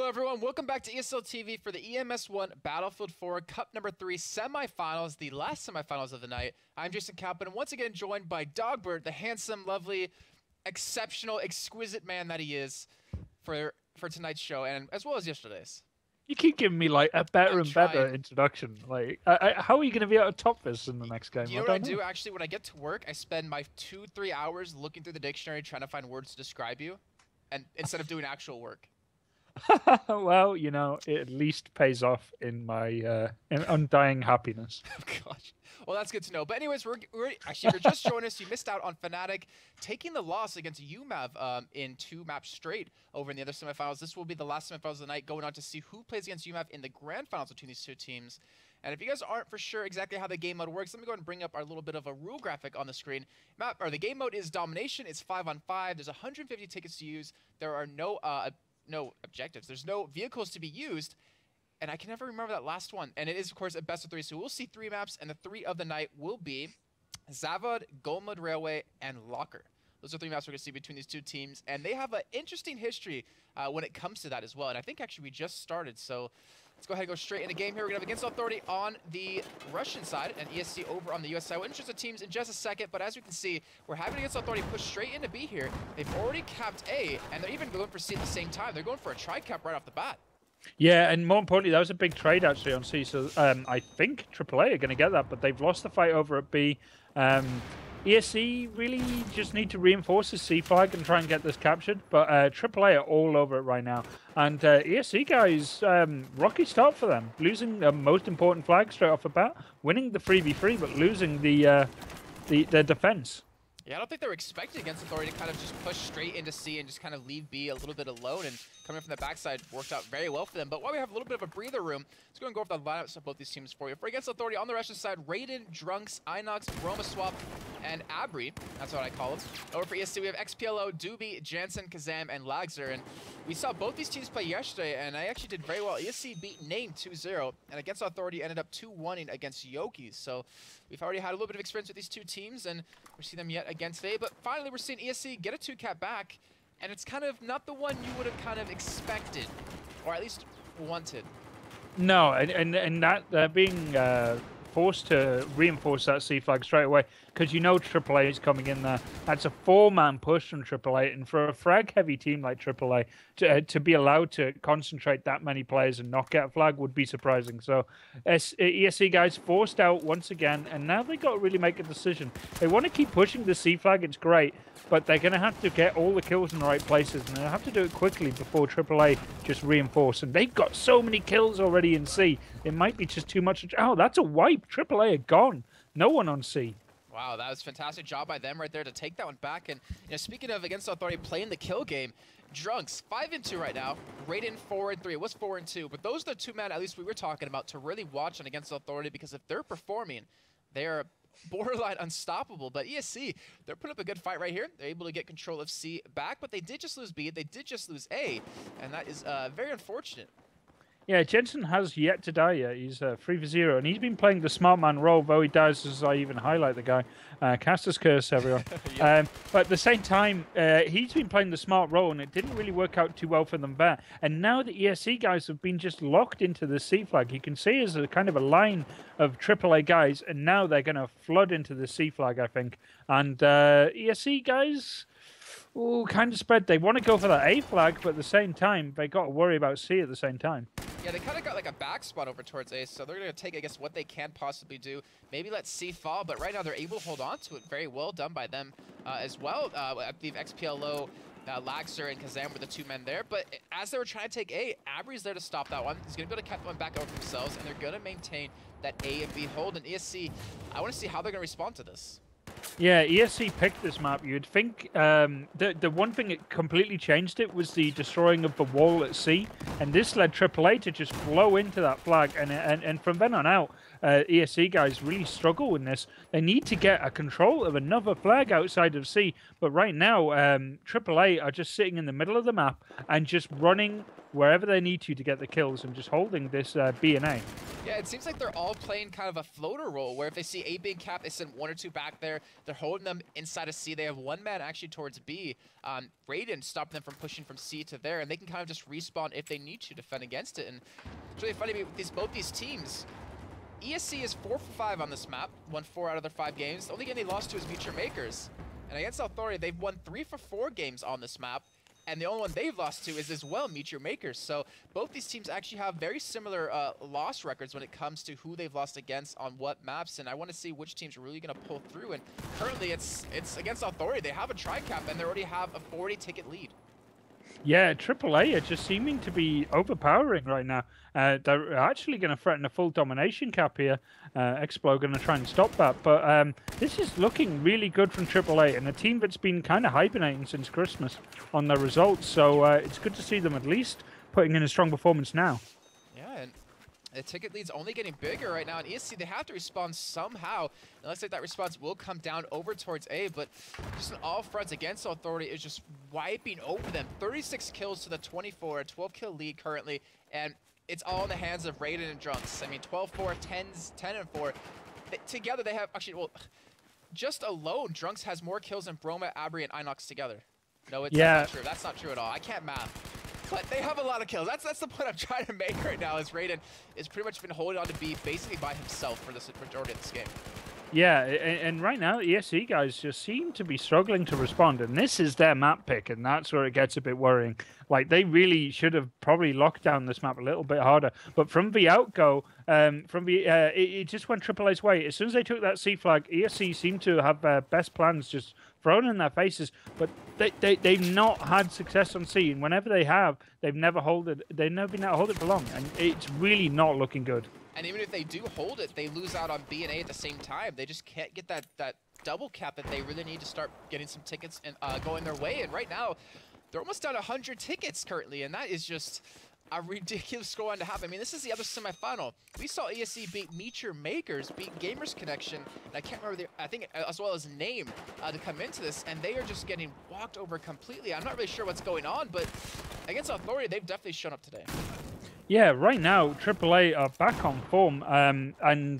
Hello everyone, welcome back to ESL TV for the EMS1 Battlefield 4 Cup number 3 semifinals, the last semifinals of the night. I'm Jason Kaplan, and once again joined by Dogbert, the handsome, lovely, exceptional, exquisite man that he is for tonight's show, and as well as yesterday's. You keep giving me like a better and better introduction. Like, how are you going to be able to top this in the next game? You know what I do? Actually, when I get to work, I spend my 2-3 hours looking through the dictionary trying to find words to describe you, and instead of doing actual work. Well, you know, it at least pays off in my undying happiness. Gosh. Well, that's good to know. But anyways, we're actually, if you're just joining us, you missed out on Fnatic taking the loss against UMAV in 2 maps straight over in the other semifinals. This will be the last semifinals of the night, going on to see who plays against UMAV in the grand finals between these two teams. And if you guys aren't for sure exactly how the game mode works, let me go ahead and bring up our little bit of a rule graphic on the screen. The game mode is domination. It's 5-on-5. There's 150 tickets to use. There are no objectives. There's no vehicles to be used. And I can never remember that last one. And it is, of course, a best of 3. So we'll see 3 maps, and the 3 of the night will be Zavod, Golmud Railway, and Locker. Those are 3 maps we're going to see between these two teams. And they have an interesting history when it comes to that as well. And I think actually we just started. So let's go ahead and go straight into game here. We're going to have Against Authority on the Russian side and ESC over on the US side. We'll introduce the teams in just a second, but as you can see, we're having Against Authority push straight into B here. They've already capped A, and they're even going for C at the same time. They're going for a tri-cap right off the bat. Yeah, and more importantly, that was a big trade actually on C. So I think AAA are going to get that, but they've lost the fight over at B. ESC really just need to reinforce the C flag and try and get this captured, but AAA are all over it right now. And ESC guys, rocky start for them, losing the most important flag straight off the bat, winning the 3v3, but losing their defense. Yeah, I don't think they were expecting Against Authority to kind of just push straight into C and just kind of leave B a little bit alone, and coming from the backside worked out very well for them. But while we have a little bit of a breather room, let's go and go over the lineups of both these teams for you. For Against Authority on the Russian side, Raiden, Drunks, Inox, Roma Swap, and Abri. That's what I call them. Over for ESC, we have XPLO, Doobie, Jansen, Kazam, and Lagzer. And we saw both these teams play yesterday, and I actually did very well. ESC beat Name 2-0, and Against Authority ended up 2-1-ing against Yoki's. So we've already had a little bit of experience with these two teams, and we're seeing them yet against A. But finally, we're seeing ESC get a 2-cap back, and it's kind of not the one you would have kind of expected, or at least wanted. No, and that being forced to reinforce that C flag straight away, because you know AAA is coming in there. That's a 4-man push from AAA, and for a frag-heavy team like AAA, to be allowed to concentrate that many players and not get a flag would be surprising. So ESC guys forced out once again, and now they got to really make a decision. They want to keep pushing the C flag, it's great, but they're going to have to get all the kills in the right places, and they'll have to do it quickly before AAA just reinforce. And they've got so many kills already in C, it might be just too much. Oh, that's a wipe. AAA are gone. No one on C. Wow, that was a fantastic job by them right there to take that one back. And you know, speaking of Against Authority playing the kill game, Drunks 5-2 right now, Raiden 4-3. It was 4-2, but those are the 2 men at least we were talking about to really watch on Against Authority, because if they're performing, they're borderline unstoppable. But ESC, they're putting up a good fight right here. They're able to get control of C back, but they did just lose B. They did just lose A, and that is very unfortunate. Yeah, Jensen has yet to die yet. He's 3-0, and he's been playing the smart man role, though he dies, as I even highlight the guy. Caster's Curse, everyone. Yep. But at the same time, he's been playing the smart role, and it didn't really work out too well for them there. And now the ESC guys have been just locked into the C flag. You can see there's a kind of a line of AAA guys, and now they're going to flood into the C flag, I think. And ESC guys... Ooh, kind of spread. They want to go for that A flag, but at the same time, they got to worry about C at the same time. Yeah, they kind of got like a back spot over towards A, so they're going to take, I guess, what they can possibly do. Maybe let C fall, but right now they're able to hold on to it. Very well done by them as well. I believe XPLO, Lagzer, and Kazam were the 2 men there. But as they were trying to take A, Abri's there to stop that one. He's going to be able to catch one back over themselves, and they're going to maintain that A and B hold. And ESC, I want to see how they're going to respond to this. Yeah, ESC picked this map. You'd think the one thing that completely changed it was the destroying of the wall at C, and this led AAA to just flow into that flag, and from then on out, ESC guys really struggle in this. They need to get a control of another flag outside of C, but right now, AAA are just sitting in the middle of the map and just running wherever they need to get the kills and just holding this B and A. Yeah, it seems like they're all playing kind of a floater role, where if they see A being capped, they send 1 or 2 back there. They're holding them inside of C. They have 1 man actually towards B. Raiden stopping them from pushing from C to there, and they can kind of just respawn if they need to defend against it. And it's really funny with both these teams. ESC is 4 for 5 on this map, won 4 out of their 5 games. The only game they lost to is Meteor Makers. And against Authority, they've won 3 for 4 games on this map. And the only one they've lost to is as well Meteor Makers. So both these teams actually have very similar loss records when it comes to who they've lost against on what maps. And I want to see which team's really going to pull through. And currently it's against Authority. They have a tri-cap and they already have a 40-ticket lead. Yeah, AAA are just seeming to be overpowering right now. They're actually going to threaten a full domination cap here. Explo going to try and stop that. But this is looking really good from AAA, and a team that's been kind of hibernating since Christmas on their results. So it's good to see them at least putting in a strong performance now. Yeah, and the ticket lead's only getting bigger right now. In ESC, they have to respond somehow. It looks like that response will come down over towards A, but just on all fronts against Authority is just wiping over them. 36 kills to the 24, a 12-kill lead currently, and it's all in the hands of Raiden and Drunks. I mean, 12-4, 10-4. Together, they have actually, well, just alone, Drunks has more kills than Broma, Abri, and Inox together. No, it's not true. That's not true at all. I can't math. But they have a lot of kills. That's the point I'm trying to make right now, is Raiden is pretty much been holding on to B basically by himself for the majority of this game. Yeah, and right now, ESC guys just seem to be struggling to respond, and this is their map pick, and that's where it gets a bit worrying. Like, they really should have probably locked down this map a little bit harder. But from the outgo, it just went AAA's way. As soon as they took that C flag, ESC seemed to have their best plans just thrown in their faces, but they've not had success on C, and whenever they have, they've never been able to hold it for long, and it's really not looking good. And even if they do hold it, they lose out on B and A at the same time. They just can't get that double cap that they really need to start getting some tickets and going their way. And right now, they're almost down 100 tickets currently, and that is just a ridiculous score to have. I mean, this is the other semifinal. We saw ESC beat Meteor Makers, beat Gamers Connection, and I can't remember, I think as well as Name to come into this, and they are just getting walked over completely. I'm not really sure what's going on, but against Authority, they've definitely shown up today. Yeah, right now, AAA are back on form, and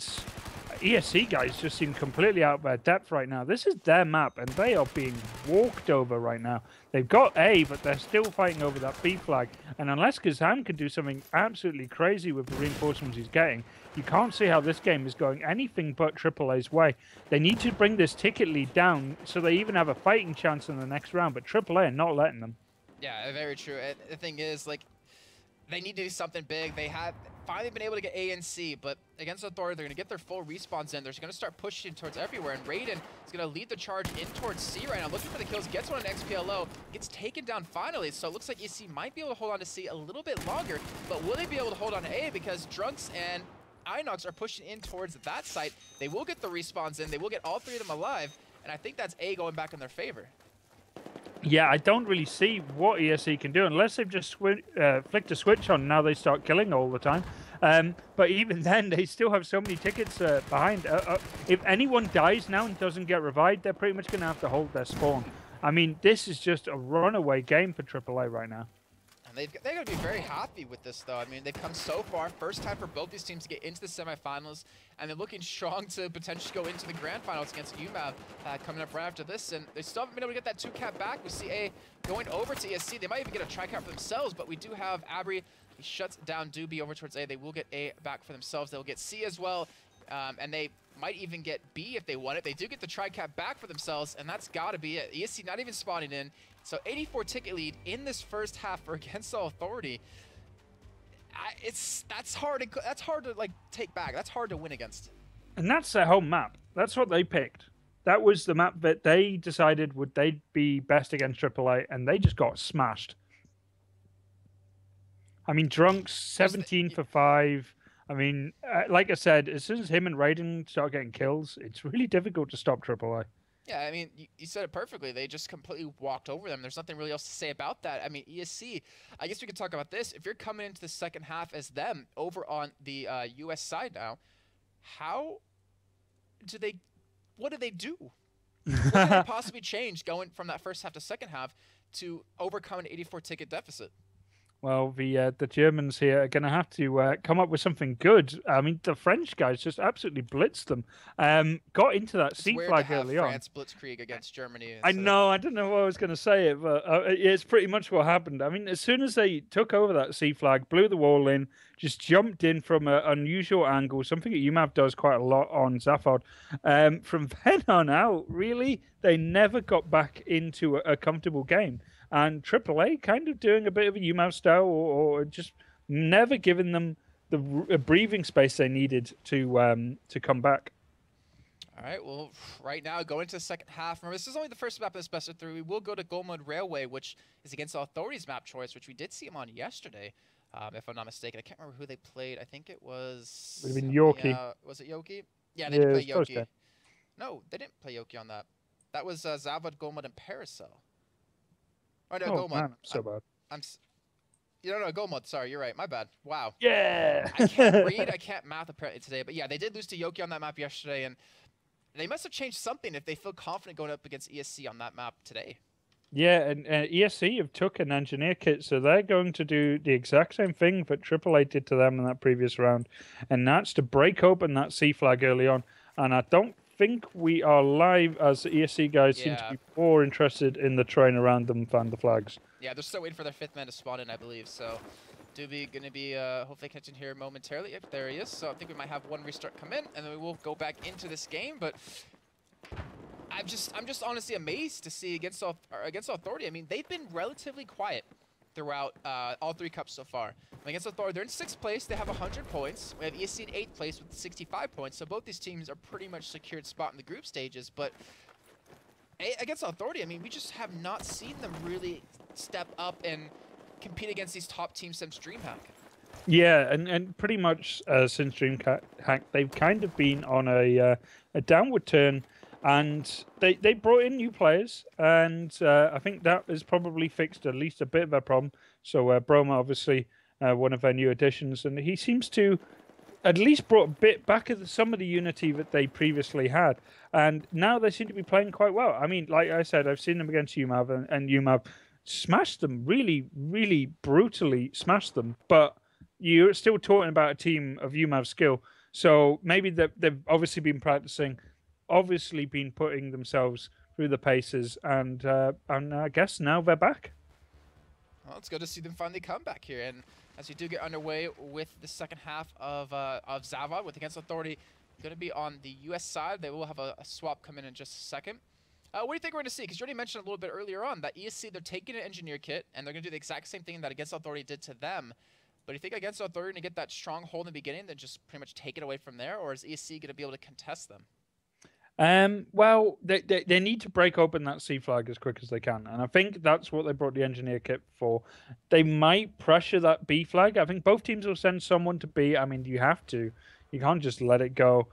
ESC guys just seem completely out of their depth right now. This is their map, and they are being walked over right now. They've got A, but they're still fighting over that B flag. And unless Kazam can do something absolutely crazy with the reinforcements he's getting, you can't see how this game is going anything but AAA's way. They need to bring this ticket lead down so they even have a fighting chance in the next round, but AAA are not letting them. Yeah, very true. And the thing is, like, they need to do something big. They have finally been able to get A and C, but against Authority, they're going to get their full respawns in. They're going to start pushing towards everywhere, and Raiden is going to lead the charge in towards C right now, looking for the kills, gets one on XPLO, gets taken down finally, so it looks like ESC might be able to hold on to C a little bit longer, but will they be able to hold on to A? Because Drunks and Inox are pushing in towards that site. They will get the respawns in, they will get all 3 of them alive, and I think that's A going back in their favor. Yeah, I don't really see what ESC can do unless they've just flicked a switch on. Now they start killing all the time. But even then, they still have so many tickets behind. If anyone dies now and doesn't get revived, they're pretty much going to have to hold their spawn. I mean, this is just a runaway game for AAA right now. And they're going to be very happy with this, though. I mean, they've come so far. First time for both these teams to get into the semifinals, and they're looking strong to potentially go into the grand finals against UMAV coming up right after this. And they still haven't been able to get that 2-cap back. We see A going over to ESC. They might even get a tri-cap for themselves, but we do have Abri. He shuts down Doobie over towards A. They will get A back for themselves. They'll get C as well, and they might even get B if they want it. They do get the tri-cap back for themselves, and that's got to be it. ESC not even spawning in. So 84 ticket lead in this first half for Against All Authority. That's hard to like take back. That's hard to win against. And that's their home map. That's what they picked. That was the map that they decided would they be best against AAA, and they just got smashed. I mean, Drunks 17 for 5. I mean, like I said, as soon as him and Raiden start getting kills, it's really difficult to stop AAA. Yeah, I mean, you said it perfectly. They just completely walked over them. There's nothing really else to say about that. I mean, ESC, I guess we could talk about this. If you're coming into the second half as them over on the U.S. side now, what do they do? What can they possibly change going from that first half to second half to overcome an 84 ticket deficit? Well, the Germans here are going to have to come up with something good. I mean, the French guys just absolutely blitzed them. Got into that It's C weird to flag have early on. France blitzkrieg against Germany I instead of. know, I don't know what I was going to say it, but it's pretty much what happened. I mean, as soon as they took over that C flag, blew the wall in, just jumped in from an unusual angle, something that UMAV does quite a lot on Zaphod. From then on out, really, they never got back into a comfortable game. And AAA kind of doing a bit of a UMAV style, or just never giving them the breathing space they needed to come back. All right, well, right now, going into the second half. Remember, this is only the first map of this best of 3. We will go to Golmud Railway, which is against the Authorities map choice, which we did see him on yesterday, if I'm not mistaken. I can't remember who they played. I think it was... Would have been Yorkie. Yeah, was it Yoki? Yeah, they did play Yoki. Okay. No, they didn't play Yoki on that. That was Zavad, Golmud, and Paracel. Oh, no, Oh, Golmud. man, so bad. You don't know, Golmud. Sorry, you're right. My bad. Wow. Yeah. I can't read. I can't math apparently today. But yeah, they did lose to Yoki on that map yesterday, and they must have changed something if they feel confident going up against ESC on that map today. Yeah, and ESC have took an engineer kit, so they're going to do the exact same thing that AAA did to them in that previous round, and that's to break open that C flag early on. And I don't think we are live, as the ESC guys seem to be more interested in the train around them than the flags. Yeah, they're still waiting for their 5th man to spawn in, I believe. So Doobie going to be hopefully catching here momentarily. If there he is. So I think we might have one restart come in, and then we will go back into this game. But I'm just honestly amazed to see against Authority. I mean, they've been relatively quiet throughout all 3 cups so far. Against Authority, they're in 6th place. They have 100 points. We have ESC in 8th place with 65 points. So both these teams are pretty much secured spot in the group stages. But against Authority, I mean, we just have not seen them really step up and compete against these top teams since DreamHack. Yeah, and pretty much since DreamHack, they've kind of been on a downward turn, and they brought in new players, and I think that has probably fixed at least a bit of their problem. So Broma, obviously, one of their new additions, and he seems to at least brought a bit back of some of the unity that they previously had. And now they seem to be playing quite well. I mean, like I said, I've seen them against UMAV, and UMAV smashed them, really, really brutally smashed them. But you're still talking about a team of UMAV skill. So maybe they've obviously been practicing, obviously been putting themselves through the paces, and I guess now they're back. Well, it's good to see them finally come back here. And as we do get underway with the second half of Zavad with Against Authority, going to be on the US side. They will have a swap come in just a second. What do you think we're going to see? Because you already mentioned a little bit earlier on that ESC, they're taking an engineer kit, and they're going to do the exact same thing that Against Authority did to them. But do you think Against Authority are going to get that strong hold in the beginning, then just pretty much take it away from there? Or is ESC going to be able to contest them? Well, they need to break open that C flag as quick as they can. And I think that's what they brought the engineer kit for. They might pressure that B flag. I think both teams will send someone to B. I mean, you have to. You can't just let it go.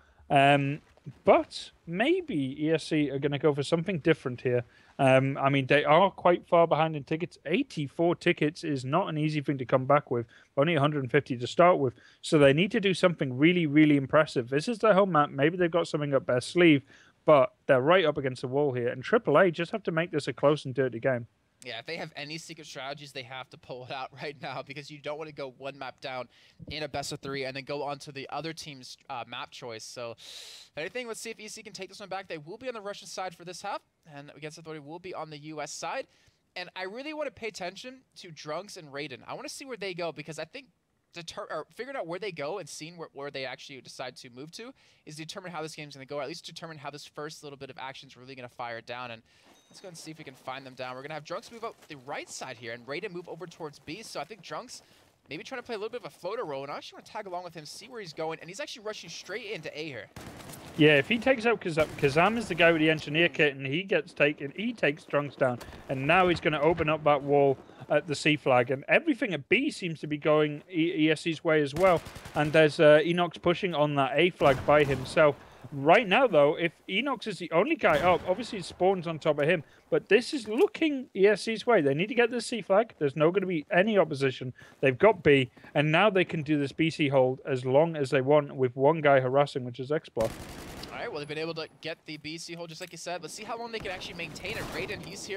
But maybe ESC are going to go for something different here. I mean, they are quite far behind in tickets. 84 tickets is not an easy thing to come back with. Only 150 to start with. So they need to do something really, really impressive. This is their home map. Maybe they've got something up their sleeve, but they're right up against the wall here. And AAA just have to make this a close and dirty game. Yeah, if they have any secret strategies, they have to pull it out right now, because you don't want to go one map down in a best of 3 and then go on to the other team's map choice. So if anything, let's see if EC can take this one back. They will be on the Russian side for this half, and Against Authority will be on the US side. And I really want to pay attention to Drunks and Raiden. I want to see where they go, because I think figuring out where they go and seeing where they actually decide to move to is determine how this game's going to go, or at least determine how this first little bit of action is really going to fire down. And let's go and see if we can find them down. We're going to have Drunks move up the right side here and Raiden move over towards B. So I think Drunks maybe trying to play a little bit of a floater role, and I actually want to tag along with him, see where he's going. And he's actually rushing straight into A here. Yeah, if he takes out Kazam, Kazam is the guy with the engineer kit, and he gets taken. He takes Drunks down, and now he's going to open up that wall at the C flag, and everything at B seems to be going ESC's way as well. And there's Enox pushing on that A flag by himself. Right now, though, if Enox is the only guy up, obviously it spawns on top of him, but this is looking ESC's way. They need to get this C flag. There's no going to be any opposition. They've got B, and now they can do this BC hold as long as they want with one guy harassing, which is Exploit. All right, well, they've been able to get the BC hold, just like you said. Let's see how long they can actually maintain it. Raiden, he's here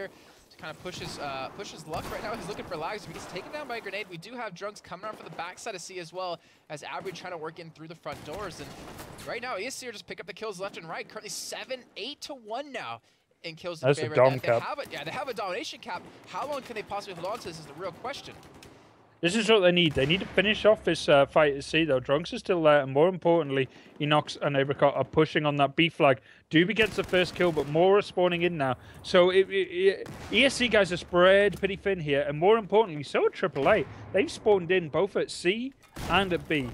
to kind of push his luck right now. He's looking for lags. He gets taken down by a grenade. We do have Drunks coming around for the backside of C as well, as Abri trying to work in through the front doors. And right now, ESC are just pick up the kills left and right. Currently 7-8-1 now in kills in favor. They have a domination cap. How long can they possibly hold on to this is the real question. This is what they need. They need to finish off this fight at C, though. Drunks is still there, and more importantly, Enox and Apricot are pushing on that B flag. Doobie gets the first kill, but more are spawning in now. So ESC guys are spread pretty thin here, and more importantly, so are AAA. They've spawned in both at C and at B.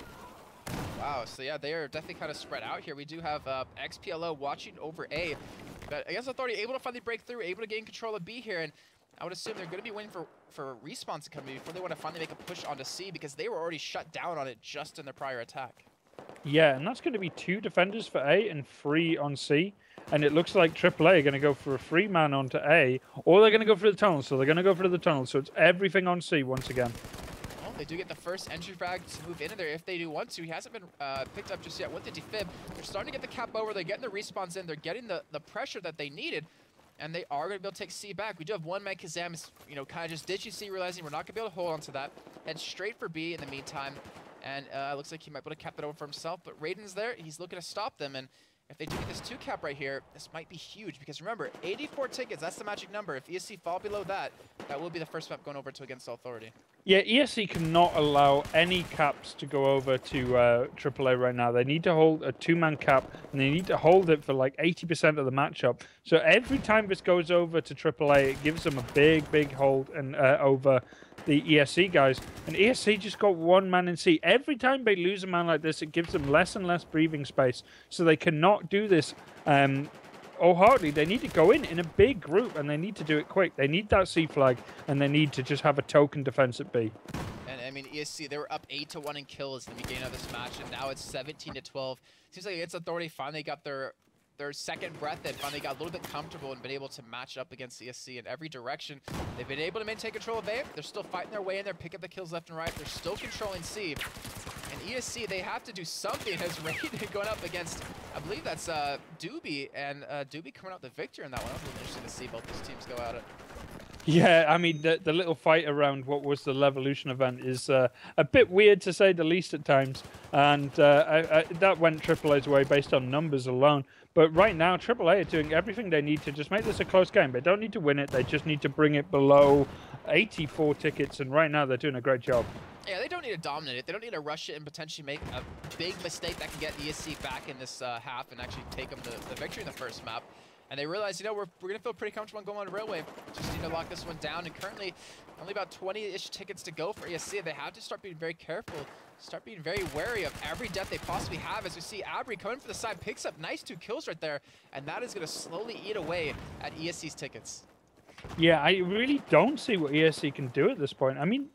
Wow, so yeah, they are definitely kind of spread out here. We do have XPLO watching over A, but I guess Authority able to finally break through, able to gain control of B here, and I would assume they're going to be waiting for Respawn to come in before they want to finally make a push onto C, because they were already shut down on it just in their prior attack. Yeah, and that's going to be 2 defenders for A and 3 on C. And it looks like AAA are going to go for a 3-man onto A, or they're going to go for the tunnel. So they're going to go for the tunnel. So it's everything on C once again. Well, they do get the first entry frag to move into there if they do want to. He hasn't been picked up just yet with the defib. They're starting to get the cap over. They're getting the respawns in. They're getting the pressure that they needed. And they are going to be able to take C back. We do have one man, Kazam, is, kind of just ditching C, realizing we're not going to be able to hold on to that. Head straight for B in the meantime. And looks like he might be able to cap that over for himself. But Raiden's there. He's looking to stop them. And if they do get this 2 cap right here, this might be huge. Because remember, 84 tickets, that's the magic number. If ESC fall below that, that will be the first map going over to against Authority. Yeah, ESC cannot allow any caps to go over to AAA right now. They need to hold a 2-man cap, and they need to hold it for like 80% of the matchup. So every time this goes over to AAA, it gives them a big hold and over the ESC guys. And ESC just got 1 man in C. Every time they lose a man like this, it gives them less and less breathing space. So they cannot do this wholeheartedly. They need to go in a big group, and they need to do it quick. They need that C flag, and they need to just have a token defense at B. And I mean, ESC, they were up 8-1 in kills in the beginning of this match, and now it's 17-12. Seems like it's Authority finally got their second breath and finally got a little bit comfortable and been able to match up against ESC in every direction. They've been able to maintain control of A. They're still fighting their way in there, pick up the kills left and right. They're still controlling C. And ESC, they have to do something as Raiden going up against, I believe that's Doobie, and Doobie coming out the victor in that one. That was really interesting to see both these teams go at it. Yeah, I mean, the little fight around what was the Levolution event is a bit weird, to say the least, at times. And that went AAA's way based on numbers alone. But right now, AAA are doing everything they need to just make this a close game. They don't need to win it. They just need to bring it below 84 tickets. And right now, they're doing a great job. Yeah, they don't need to dominate it. They don't need to rush it and potentially make a big mistake that can get ESC back in this half and actually take them the victory in the first map. And they realize, we're going to feel pretty comfortable on going on Railway. Just need to lock this one down. And currently, only about 20-ish tickets to go for ESC. They have to start being very careful, start being very wary of every death they possibly have. As we see Abri coming for the side, picks up nice 2 kills right there. And that is going to slowly eat away at ESC's tickets. Yeah, I really don't see what ESC can do at this point. I mean,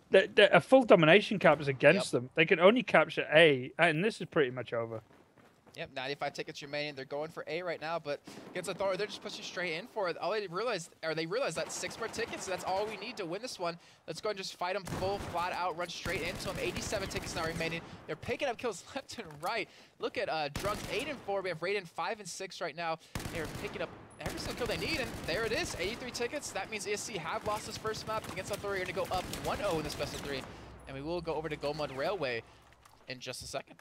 a full domination cap is against them. They can only capture A, and this is pretty much over. Yep, 95 tickets remaining. They're going for A right now, but against Authority, they're just pushing straight in for it. All they realize that 6 more tickets. So that's all we need to win this one. Let's go and just fight them full, flat out, run straight into them. 87 tickets now remaining. They're picking up kills left and right. Look at Drunks 8-4. We have Raiden 5-6 right now. They're picking up every single kill they need, and there it is. 83 tickets. That means ESC have lost this first map against Authority. They're going to go up 1-0 in this best of 3, and we will go over to Gomud Railway in just a second.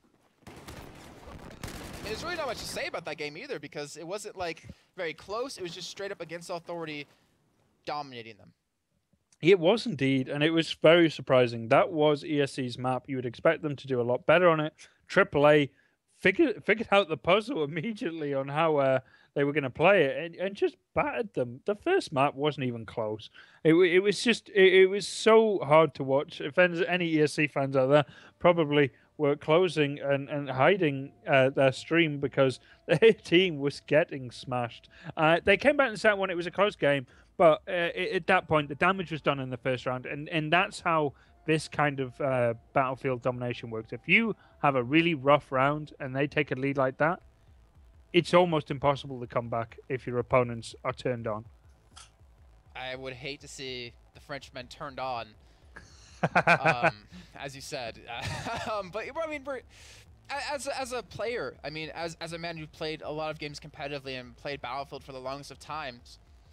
There's really not much to say about that game either, because it wasn't like very close. It was just straight up against Authority, dominating them. It was indeed, and it was very surprising. That was ESC's map. You would expect them to do a lot better on it. AAA figured out the puzzle immediately on how they were going to play it, and just battered them. The first map wasn't even close. It was so hard to watch. If there's any ESC fans out there, probably were closing and hiding their stream because their team was getting smashed. They came back and said when it was a close game, but at that point, the damage was done in the first round, and that's how this kind of battlefield domination works. If you have a really rough round and they take a lead like that, it's almost impossible to come back if your opponents are turned on. I would hate to see the Frenchmen turned on, as you said. But I mean, as a player, I mean, as a man who played a lot of games competitively and played Battlefield for the longest of times,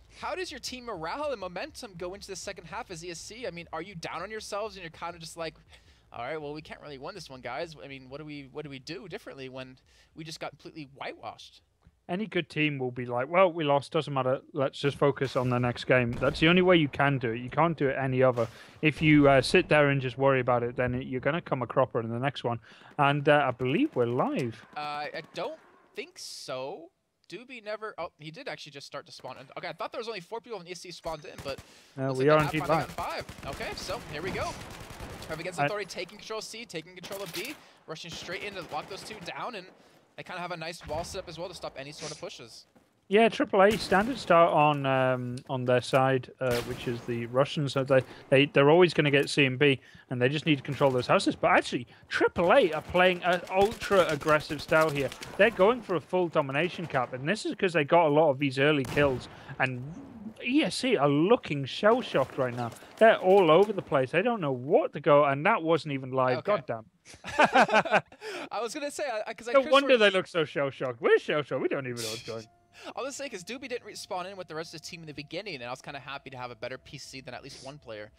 How does your team morale and momentum go into the second half as ESC? I mean, are you down on yourselves and you're kind of just like, all right, well, we can't really win this one, guys. I mean, what do we do differently when we just got completely whitewashed? Any good team will be like, well, we lost, doesn't matter. Let's just focus on the next game. That's the only way you can do it. You can't do it any other. If you sit there and just worry about it, then you're going to come a cropper in the next one. And I believe we're live. I don't think so. Doobie never. Oh, he did actually just start to spawn in. Okay, I thought there was only 4 people in ESC spawned in, but we are indeed finally live. got 5. Okay, so here we go. Trevor against Authority taking control of C, taking control of B, rushing straight in to lock those two down, and they kind of have a nice wall set up as well to stop any sort of pushes. Yeah, AAA standard start on their side, which is the Russians. So they're always going to get C and B, and they just need to control those houses. But actually, AAA are playing an ultra aggressive style here. They're going for a full domination cap, and this is because they got a lot of these early kills. And ESC are looking shell shocked right now. They're all over the place. They don't know what to go, and that wasn't even live. Okay. Goddamn. I was gonna say because No wonder they look so shell shocked. We're shell shocked. We don't even know what's going. I was saying because Doobie didn't spawn in with the rest of the team in the beginning, and I was kind of happy to have a better PC than at least one player.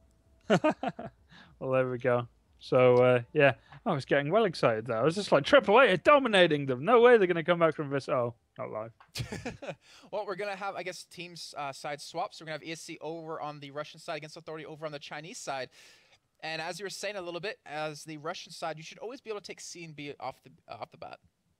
Well, there we go. So, yeah, I was getting well excited there. I was just like, AAA are dominating them. No way they're going to come back from this. Oh, not live. Well, we're going to have, I guess, teams side swaps. We're going to have ESC over on the Russian side against Authority over on the Chinese side. And as you were saying a little bit, as the Russian side, you should always be able to take C and B off the bat.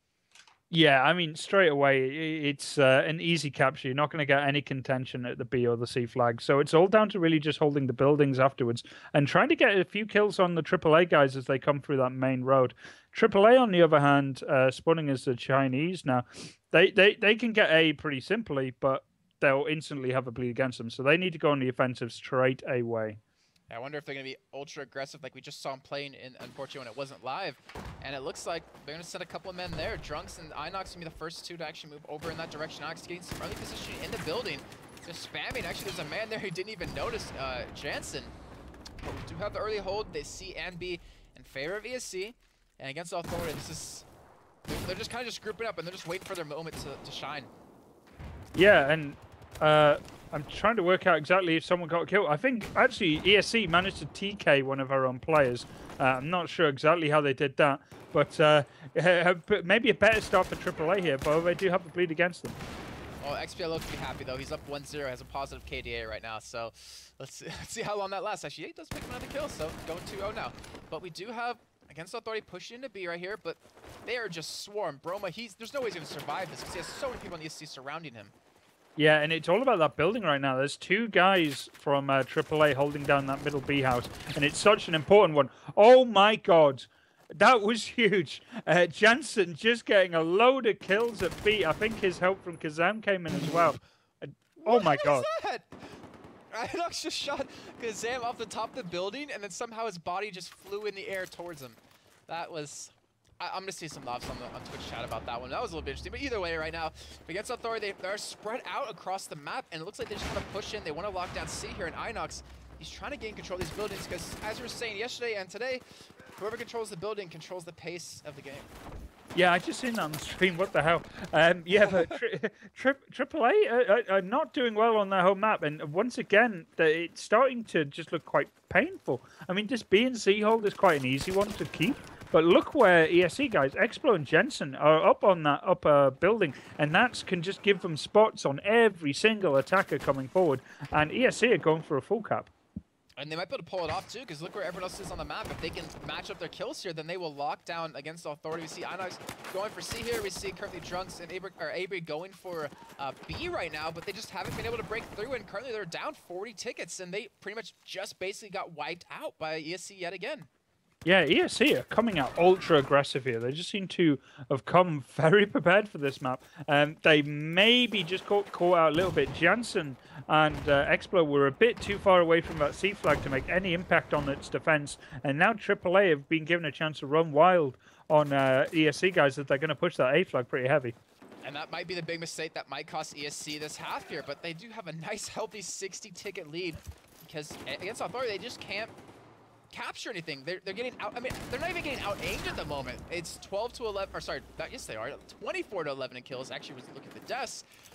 Yeah, I mean, straight away, it's an easy capture. You're not going to get any contention at the B or the C flag. So it's all down to really just holding the buildings afterwards and trying to get a few kills on the AAA guys as they come through that main road. AAA, on the other hand, spawning as the Chinese now, they can get A pretty simply, but they'll instantly have a bleed against them. So they need to go on the offensive straight away. I wonder if they're going to be ultra aggressive like we just saw them playing in Unfortunately when it wasn't live. And it looks like they're going to send a couple of men there. Drunks and Inox going to be the first two to actually move over in that direction. Inox getting some early position in the building. Just spamming. Actually, there's a man there who didn't even notice Jansen. But we do have the early hold. They C and B in favor of ESC. And against Authority, this is... They're just kind of just grouping up and they're just waiting for their moment to shine. Yeah, and... I'm trying to work out exactly if someone got killed. I think actually ESC managed to TK one of our own players. I'm not sure exactly how they did that, but maybe a better start for AAA here, but they do have a bleed against them. Well, XPLO can be happy though. He's up 1-0, has a positive KDA right now, so let's see how long that lasts. Actually, he does pick another kill, so going 2-0 now. But we do have against Authority pushing into B right here, but they are just swarmed. Broma, there's no way he's going to survive this because he has so many people on the ESC surrounding him. Yeah, and it's all about that building right now. There's two guys from AAA holding down that middle B house, and it's such an important one. Oh my God, that was huge. Jansen just getting a load of kills at B. I think his help from Kazam came in as well. Oh my God. What was that? Inox just shot Kazam off the top of the building, and then somehow his body just flew in the air towards him. That was... I'm going to see some laughs on Twitch chat about that one. That was a little bit interesting. But either way, right now, against Authority, they're spread out across the map. And it looks like they just want to push in. They want to lock down C here. And Inox, he's trying to gain control of these buildings. Because as you were saying yesterday and today, whoever controls the building controls the pace of the game. Yeah, I just seen that on the stream. What the hell? Yeah, but AAA are not doing well on their home map. And once again, it's starting to just look quite painful. I mean, this B and C hold is quite an easy one to keep. But look where ESC guys, Explo and Jensen, are up on that upper building, and that can just give them spots on every single attacker coming forward. And ESC are going for a full cap. And they might be able to pull it off too, because look where everyone else is on the map. If they can match up their kills here, then they will lock down against Authority. We see Inox going for C here. We see currently Drunks and Avery going for B right now, but they just haven't been able to break through. And currently they're down 40 tickets, and they pretty much just basically got wiped out by ESC yet again. Yeah, ESC are coming out ultra aggressive here. They just seem to have come very prepared for this map. They maybe just caught out a little bit. Jansen and Explo were a bit too far away from that C flag to make any impact on its defense. And now AAA have been given a chance to run wild on ESC guys that they're going to push that A flag pretty heavy. And that might be the big mistake that might cost ESC this half here. But they do have a nice, healthy 60-ticket lead because against Authority, they just can't capture anything. They're getting out. I mean, they're not even getting out aimed at the moment. It's 12 to 11. Or sorry, yes they are. 24 to 11 in kills. Actually, was looking at the deaths.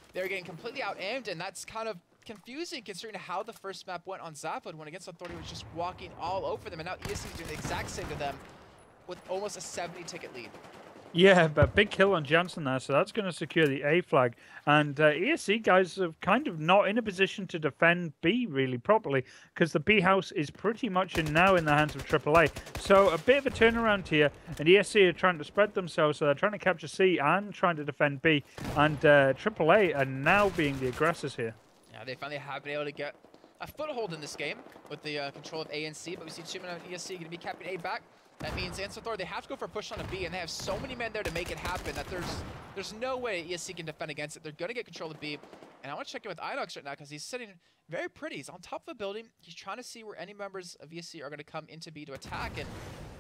they're getting completely out-aimed, and that's kind of confusing considering how the first map went on Zapad when Against Authority was just walking all over them, and now ESC is doing the exact same to them with almost a 70-ticket lead. Yeah, but big kill on Jansen there, so that's going to secure the A flag. And ESC guys are kind of not in a position to defend B really properly because the B house is pretty much now in the hands of AAA. So a bit of a turnaround here, and ESC are trying to spread themselves, so they're trying to capture C and trying to defend B. And AAA are now being the aggressors here. Yeah, they finally have been able to get a foothold in this game with the control of A and C, but we see 2 men on ESC going to be capping A back. That means Against Authority, they have to go for a push on a B, and they have so many men there to make it happen that there's no way ESC can defend against it. They're going to get control of B. And I want to check in with Inox right now because he's sitting very pretty. He's on top of a building. He's trying to see where any members of ESC are going to come into B to attack. And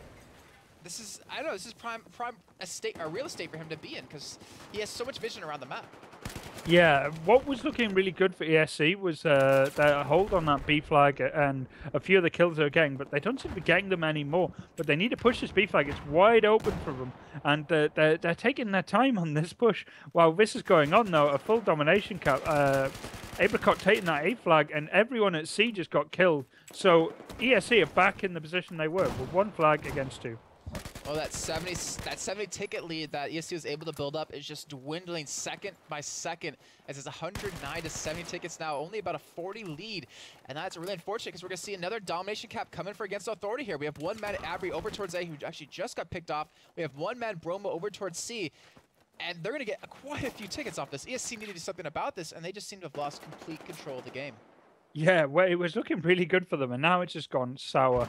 this is, I don't know, this is prime real estate for him to be in because he has so much vision around the map. Yeah, what was looking really good for ESC was their hold on that B flag and a few of the kills they're getting, but they don't seem to be getting them anymore. But they need to push this B flag. It's wide open for them, and they're taking their time on this push. While this is going on, though, a full domination cap. Apricot taking that A flag, and everyone at C just got killed. So ESC are back in the position they were, with 1 flag against 2. Oh, that 70 ticket lead that ESC was able to build up is just dwindling second by second as it's 109 to 70 tickets now, only about a 40 lead. And that's really unfortunate because we're going to see another domination cap coming for Against Authority here. We have 1 man Abri over towards A who actually just got picked off. We have 1 man Broma over towards C. And they're going to get quite a few tickets off this. ESC need to do something about this, and they just seem to have lost complete control of the game. Yeah, well, it was looking really good for them, and now it's just gone sour.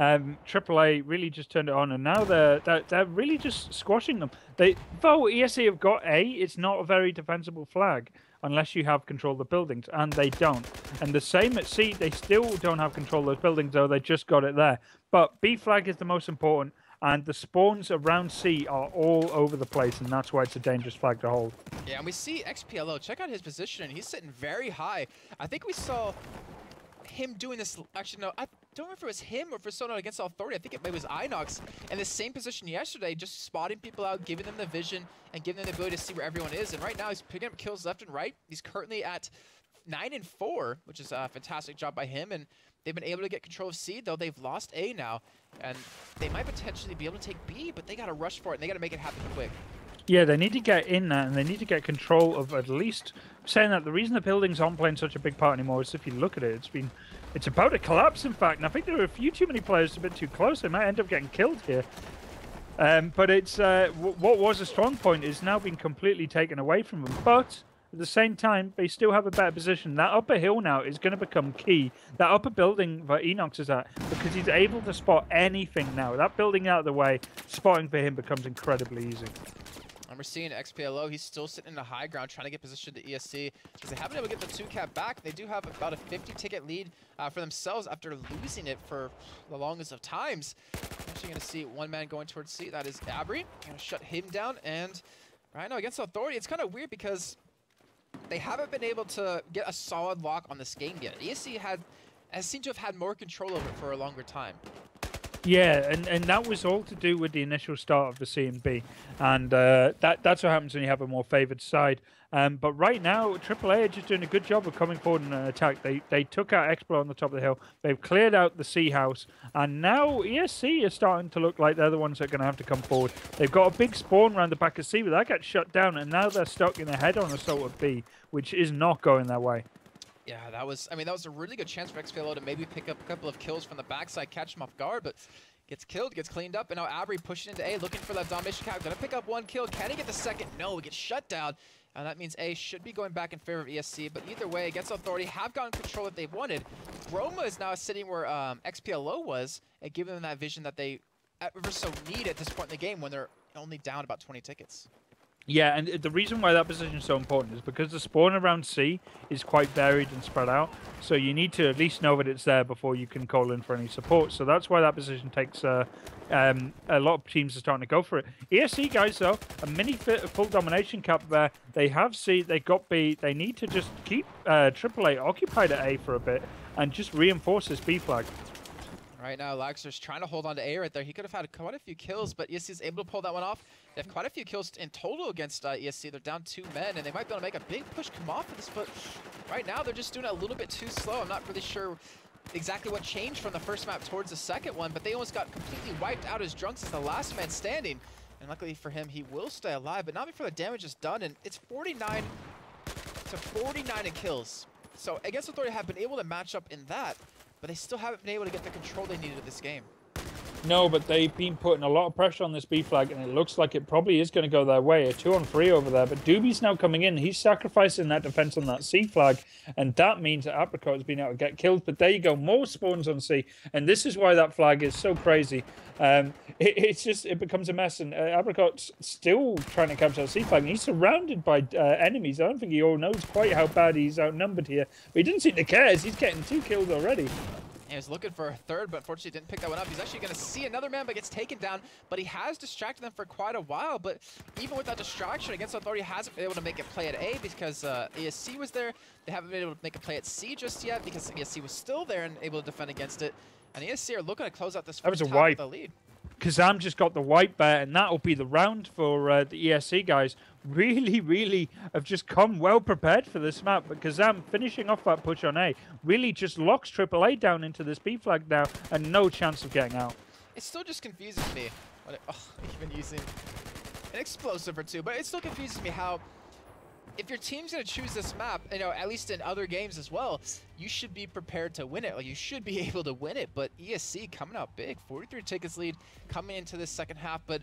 AAA really just turned it on, and now they're really just squashing them. Though ESC have got A, it's not a very defensible flag unless you have control of the buildings, and they don't. And the same at C, they still don't have control of those buildings, though they just got it there. But B flag is the most important, and the spawns around C are all over the place, and that's why it's a dangerous flag to hold. Yeah, and we see XPLO. Check out his position. He's sitting very high. I think we saw him doing this. Actually, no, I don't remember if it was him or if it was someone Against Authority. I think it was Inox in the same position yesterday, just spotting people out, giving them the vision, and giving them the ability to see where everyone is. And right now, he's picking up kills left and right. He's currently at 9 and 4, which is a fantastic job by him. And they've been able to get control of C, though they've lost A now. And they might potentially be able to take B, but they got to rush for it, and they got to make it happen quick. Yeah, they need to get in there, and they need to get control of at least saying that the reason the buildings aren't playing such a big part anymore is if you look at it, it's about to collapse, in fact. And I think there are a few too many players a bit too close. They might end up getting killed here. But it's what was a strong point is now being completely taken away from them. But at the same time, they still have a better position. That upper hill now is going to become key. That upper building that Enox is at, because he's able to spot anything now. That building out of the way, spotting for him becomes incredibly easy. And we're seeing XPLO, he's still sitting in the high ground trying to get position to ESC because they haven't been able to get the 2 cap back. They do have about a 50-ticket lead for themselves after losing it for the longest of times. I'm actually going to see 1 man going towards C. That is Abri. Going to shut him down. And right now Against Authority, it's kind of weird because they haven't been able to get a solid lock on this game yet. ESC has seemed to have had more control over it for a longer time. Yeah, and that was all to do with the initial start of the C and B. And that's what happens when you have a more favoured side. But right now, AAA are just doing a good job of coming forward in an attack. They took out Explo on the top of the hill. They've cleared out the C house. And now ESC is starting to look like they're the ones that are going to have to come forward. They've got a big spawn around the back of C, but that gets shut down. And now they're stuck in a head-on assault of B, which is not going their way. Yeah, that was a really good chance for XPLO to maybe pick up a couple of kills from the backside, catch him off guard, but gets killed, gets cleaned up, and now Abri pushing into A, looking for that domination cap. Gonna pick up 1 kill. Can he get the second? No, he gets shut down. And that means A should be going back in favor of ESC, but either way, Against Authority have gotten control that they wanted. Broma is now sitting where XPLO was, and giving them that vision that they ever so need at this point in the game when they're only down about 20 tickets. Yeah, and the reason why that position is so important is because the spawn around C is quite varied and spread out. So you need to at least know that it's there before you can call in for any support. So that's why that position takes a lot of teams are starting to go for it. ESC guys, though, a mini full domination cap there. They have C, they got B. They need to just keep AAA occupied at A for a bit and just reinforce this B flag. Right now, Laxer's trying to hold on to A right there. He could have had quite a few kills, but ESC is able to pull that one off. They have quite a few kills in total against ESC. They're down 2 men, and they might be able to make a big push come off of this, but right now they're just doing it a little bit too slow. I'm not really sure exactly what changed from the first map towards the second one, but they almost got completely wiped out as Drunks is the last man standing. And luckily for him, he will stay alive, but not before the damage is done, and it's 49 to 49 in kills. So Against Authority have been able to match up in that, but they still haven't been able to get the control they needed in this game. No, but they've been putting a lot of pressure on this B flag, and it looks like it probably is going to go their way. A 2-on-3 over there, but Doobie's now coming in. He's sacrificing that defense on that C flag, and that means that Apricot has been able to get killed. But there you go, more spawns on C, and this is why that flag is so crazy. It becomes a mess, and Apricot's still trying to capture that C flag, and he's surrounded by enemies. I don't think he all knows quite how bad he's outnumbered here, but he doesn't seem to care as he's getting 2 kills already. He was looking for a third, but unfortunately didn't pick that one up. He's actually going to see another man, but gets taken down. But he has distracted them for quite a while. But even with that distraction, Against Authority hasn't been able to make a play at A because ESC was there. They haven't been able to make a play at C just yet because ESC was still there and able to defend against it. And ESC are looking to close out this first half with the lead. Kazam just got the wipe there, and that'll be the round for the ESC guys. Really have just come well prepared for this map. But Kazam finishing off that push on A really just locks AAA down into this B flag now, and no chance of getting out. It still just confuses me. Even using an explosive or two, but it still confuses me how if your team's going to choose this map, you know, at least in other games as well, you should be prepared to win it. Like, you should be able to win it. But ESC coming out big, 43 tickets lead coming into this second half. But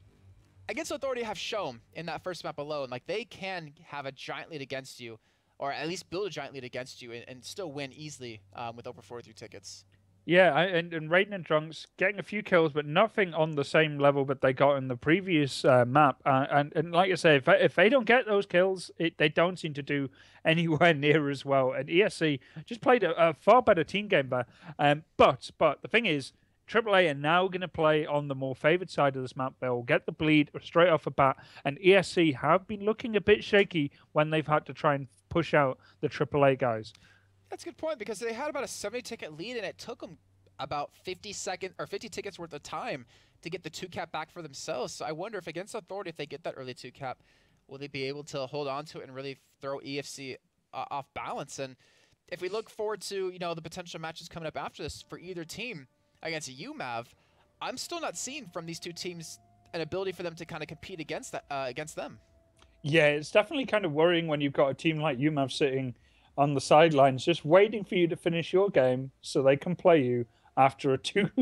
Against Authority have shown in that first map alone, like they can have a giant lead against you, or at least build a giant lead against you and still win easily with over 43 tickets. Yeah, and Raiden and Drunks getting a few kills, but nothing on the same level that they got in the previous map. And like I say, if they don't get those kills, they don't seem to do anywhere near as well. And ESC just played a far better team game there. But the thing is, AAA are now going to play on the more favoured side of this map. They'll get the bleed straight off the bat. And ESC have been looking a bit shaky when they've had to try and push out the AAA guys. That's a good point, because they had about a 70-ticket lead, and it took them about 50 tickets worth of time to get the 2-cap back for themselves. So I wonder if Against Authority, if they get that early 2-cap, will they be able to hold on to it and really throw ESC off balance? And if we look forward to, you know, the potential matches coming up after this for either team against UMAV, I'm still not seeing from these two teams an ability for them to kind of compete against them. Yeah, it's definitely kind of worrying when you've got a team like UMAV sitting on the sidelines, just waiting for you to finish your game so they can play you after a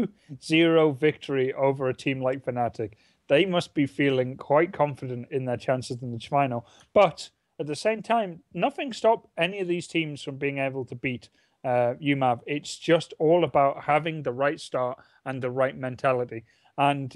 2-0 victory over a team like Fnatic. They must be feeling quite confident in their chances in the final. But at the same time, nothing stopped any of these teams from being able to beat UMAV. It's just all about having the right start and the right mentality. And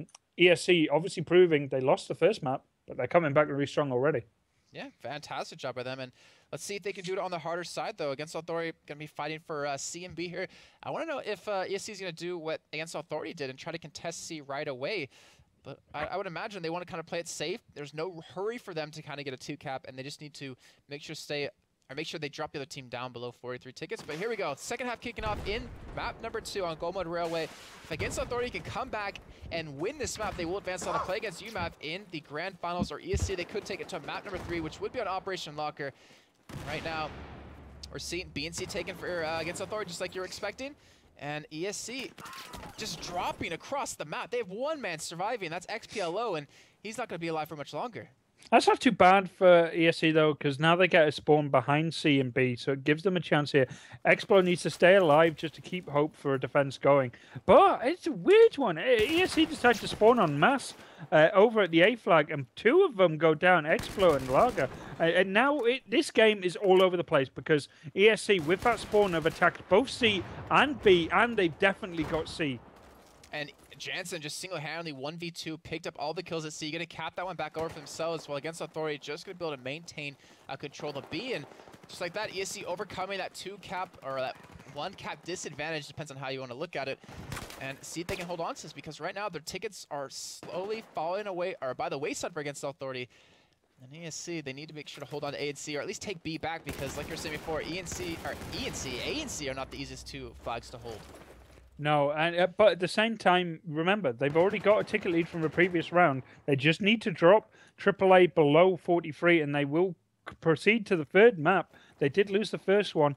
ESC obviously proving they lost the first map, but they're coming back really strong already. Yeah, fantastic job by them. And let's see if they can do it on the harder side, though. Against Authority, going to be fighting for C and B here. I want to know if ESC is going to do what Against Authority did and try to contest C right away. But I would imagine they want to kind of play it safe. There's no hurry for them to kind of get a 2-cap, and they just need to make sure they drop the other team down below 43 tickets. But here we go. Second half kicking off in map number 2 on Go Mode Railway. If Against Authority can come back and win this map, they will advance on to play against UMAV in the grand finals, or ESC, they could take it to map number 3, which would be on Operation Locker. Right now, we're seeing BNC taken for Against Authority, just like you're expecting. And ESC just dropping across the map. They have one man surviving. That's XPLO, and he's not going to be alive for much longer. That's not too bad for ESC, though, because now they get a spawn behind C and B, so it gives them a chance here. Explo needs to stay alive just to keep hope for a defense going. But it's a weird one. ESC decided to spawn en masse over at the A flag, and 2 of them go down, Explo and Lager. And now this game is all over the place, because ESC, with that spawn, have attacked both C and B, and they've definitely got C. And Jansen just single-handedly 1v2 picked up all the kills at C. Going to cap that one back over for themselves, while Against Authority just going to be able to maintain control of B. And just like that, ESC overcoming that 2-cap or that 1-cap disadvantage, depends on how you want to look at it, and see if they can hold on to this, because right now their tickets are slowly falling away, or by the wayside for Against Authority. And ESC, they need to make sure to hold on to A and C, or at least take B back, because like you were saying before, A and C are not the easiest 2 flags to hold. No, and but at the same time, remember they've already got a ticket lead from the previous round. They just need to drop AAA below 43, and they will proceed to the third map. They did lose the first one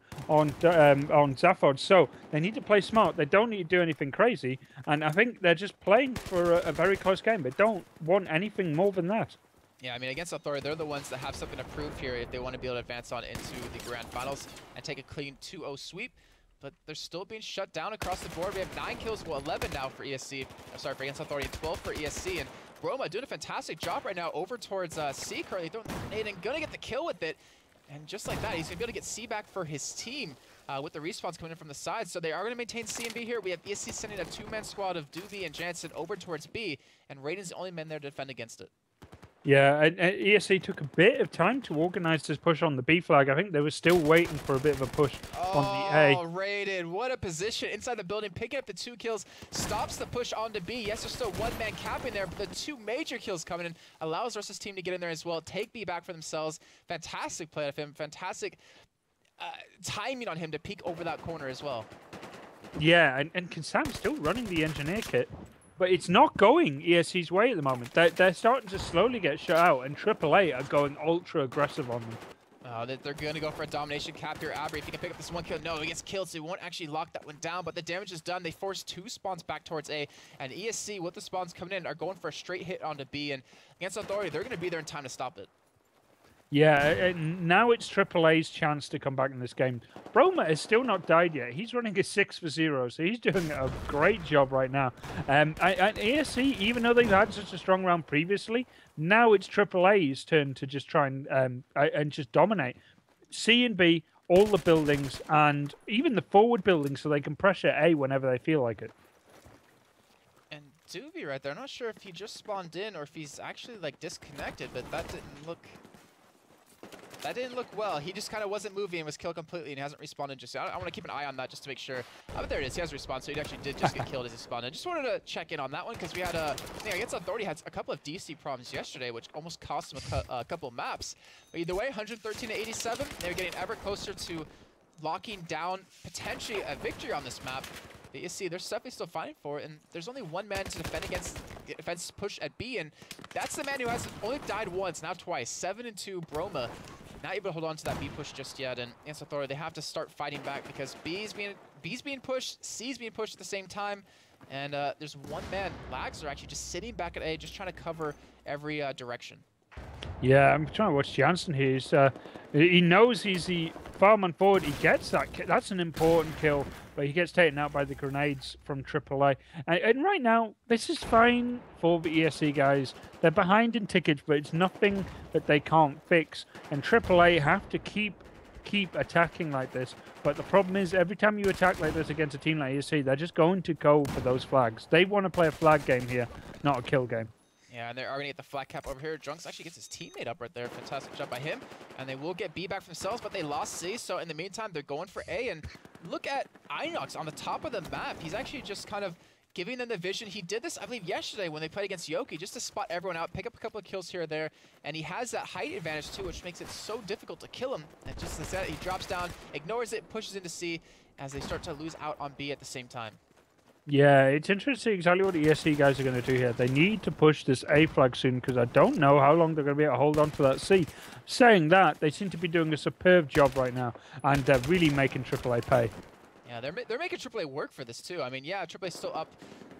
on Zaphod, so they need to play smart. They don't need to do anything crazy, and I think they're just playing for a very close game. They don't want anything more than that. Yeah, I mean, against Authority, they're the ones that have something to prove here if they want to be able to advance on into the Grand Finals and take a clean 2-0 sweep. But they're still being shut down across the board. We have 9 kills, well, 11 now for ESC. I'm sorry, for Against Authority, and 12 for ESC. And Broma doing a fantastic job right now over towards C currently. Throwing the grenade and gonna get the kill with it. And just like that, he's gonna be able to get C back for his team with the respawns coming in from the side. So they are gonna maintain C and B here. We have ESC sending a 2-man squad of Doobie and Jansen over towards B. And Raiden's the only man there to defend against it. Yeah, and ESC took a bit of time to organize this push on the B flag. I think they were still waiting for a bit of a push on the A. Oh, Raiden, what a position inside the building, picking up the 2 kills, stops the push onto B. Yes, there's still 1-man capping there, but the 2 major kills coming in allows Versus team to get in there as well, take B back for themselves. Fantastic play of him, fantastic timing on him to peek over that corner as well. Yeah, and Kasam's still running the engineer kit. But it's not going ESC's way at the moment. They're starting to slowly get shut out, and AAA are going ultra aggressive on them. They're going to go for a domination cap here. Abri, if he can pick up this 1 kill, no, he gets killed, so he won't actually lock that one down, but the damage is done. They force 2 spawns back towards A, and ESC, with the spawns coming in, are going for a straight hit onto B, and against Authority, they're going to be there in time to stop it. Yeah, and now it's AAA's chance to come back in this game. Broma has still not died yet. He's running a 6 for 0, so he's doing a great job right now. And ESC, even though they've had such a strong round previously, now it's AAA's turn to just try and just dominate. C and B, all the buildings, and even the forward buildings, so they can pressure A whenever they feel like it. And Doobie right there, I'm not sure if he just spawned in or if he's actually like disconnected, but that didn't look well. He just kind of wasn't moving and was killed completely, and he hasn't respawned just yet. I want to keep an eye on that just to make sure. But there it is. He has respawned, so he actually did just get killed as he spawned in. Just wanted to check in on that one because we had Against Authority had a couple of DC problems yesterday, which almost cost him a couple maps. But either way, 113 to 87. They're getting ever closer to locking down potentially a victory on this map. But you see, they're definitely still fighting for it, and there's only 1 man to defend against the defense push at B, and that's the man who has only died once, now twice. 7-2 Broma. Not able to hold on to that B push just yet, and against Authority, they have to start fighting back because B's being pushed, C's being pushed at the same time, and there's 1 man. Lags are actually just sitting back at A, just trying to cover every direction. Yeah, I'm trying to watch Jansen here. He knows he's the fireman forward. He gets that. That's an important kill, but he gets taken out by the grenades from AAA. And right now, this is fine for the ESC guys. They're behind in tickets, but it's nothing that they can't fix. And AAA have to keep attacking like this. But the problem is, every time you attack like this against a team like ESC, they're just going to go for those flags. They want to play a flag game here, not a kill game. Yeah, and they're already at the flat cap over here. Drunks actually gets his teammate up right there. Fantastic job by him. And they will get B back for themselves, but they lost C. So in the meantime, they're going for A. And look at Inox on the top of the map. He's actually just kind of giving them the vision. He did this, I believe, yesterday when they played against Yoki, just to spot everyone out, pick up a couple of kills here or there. And he has that height advantage too, which makes it so difficult to kill him. And just as that, he drops down, ignores it, pushes into C as they start to lose out on B at the same time. Yeah, it's interesting exactly what the ESC guys are going to do here. They need to push this A flag soon because I don't know how long they're going to be able to hold on to that C. Saying that, they seem to be doing a superb job right now, and they're really making AAA pay. Yeah, they're making AAA work for this too. I mean, yeah, AAA's still up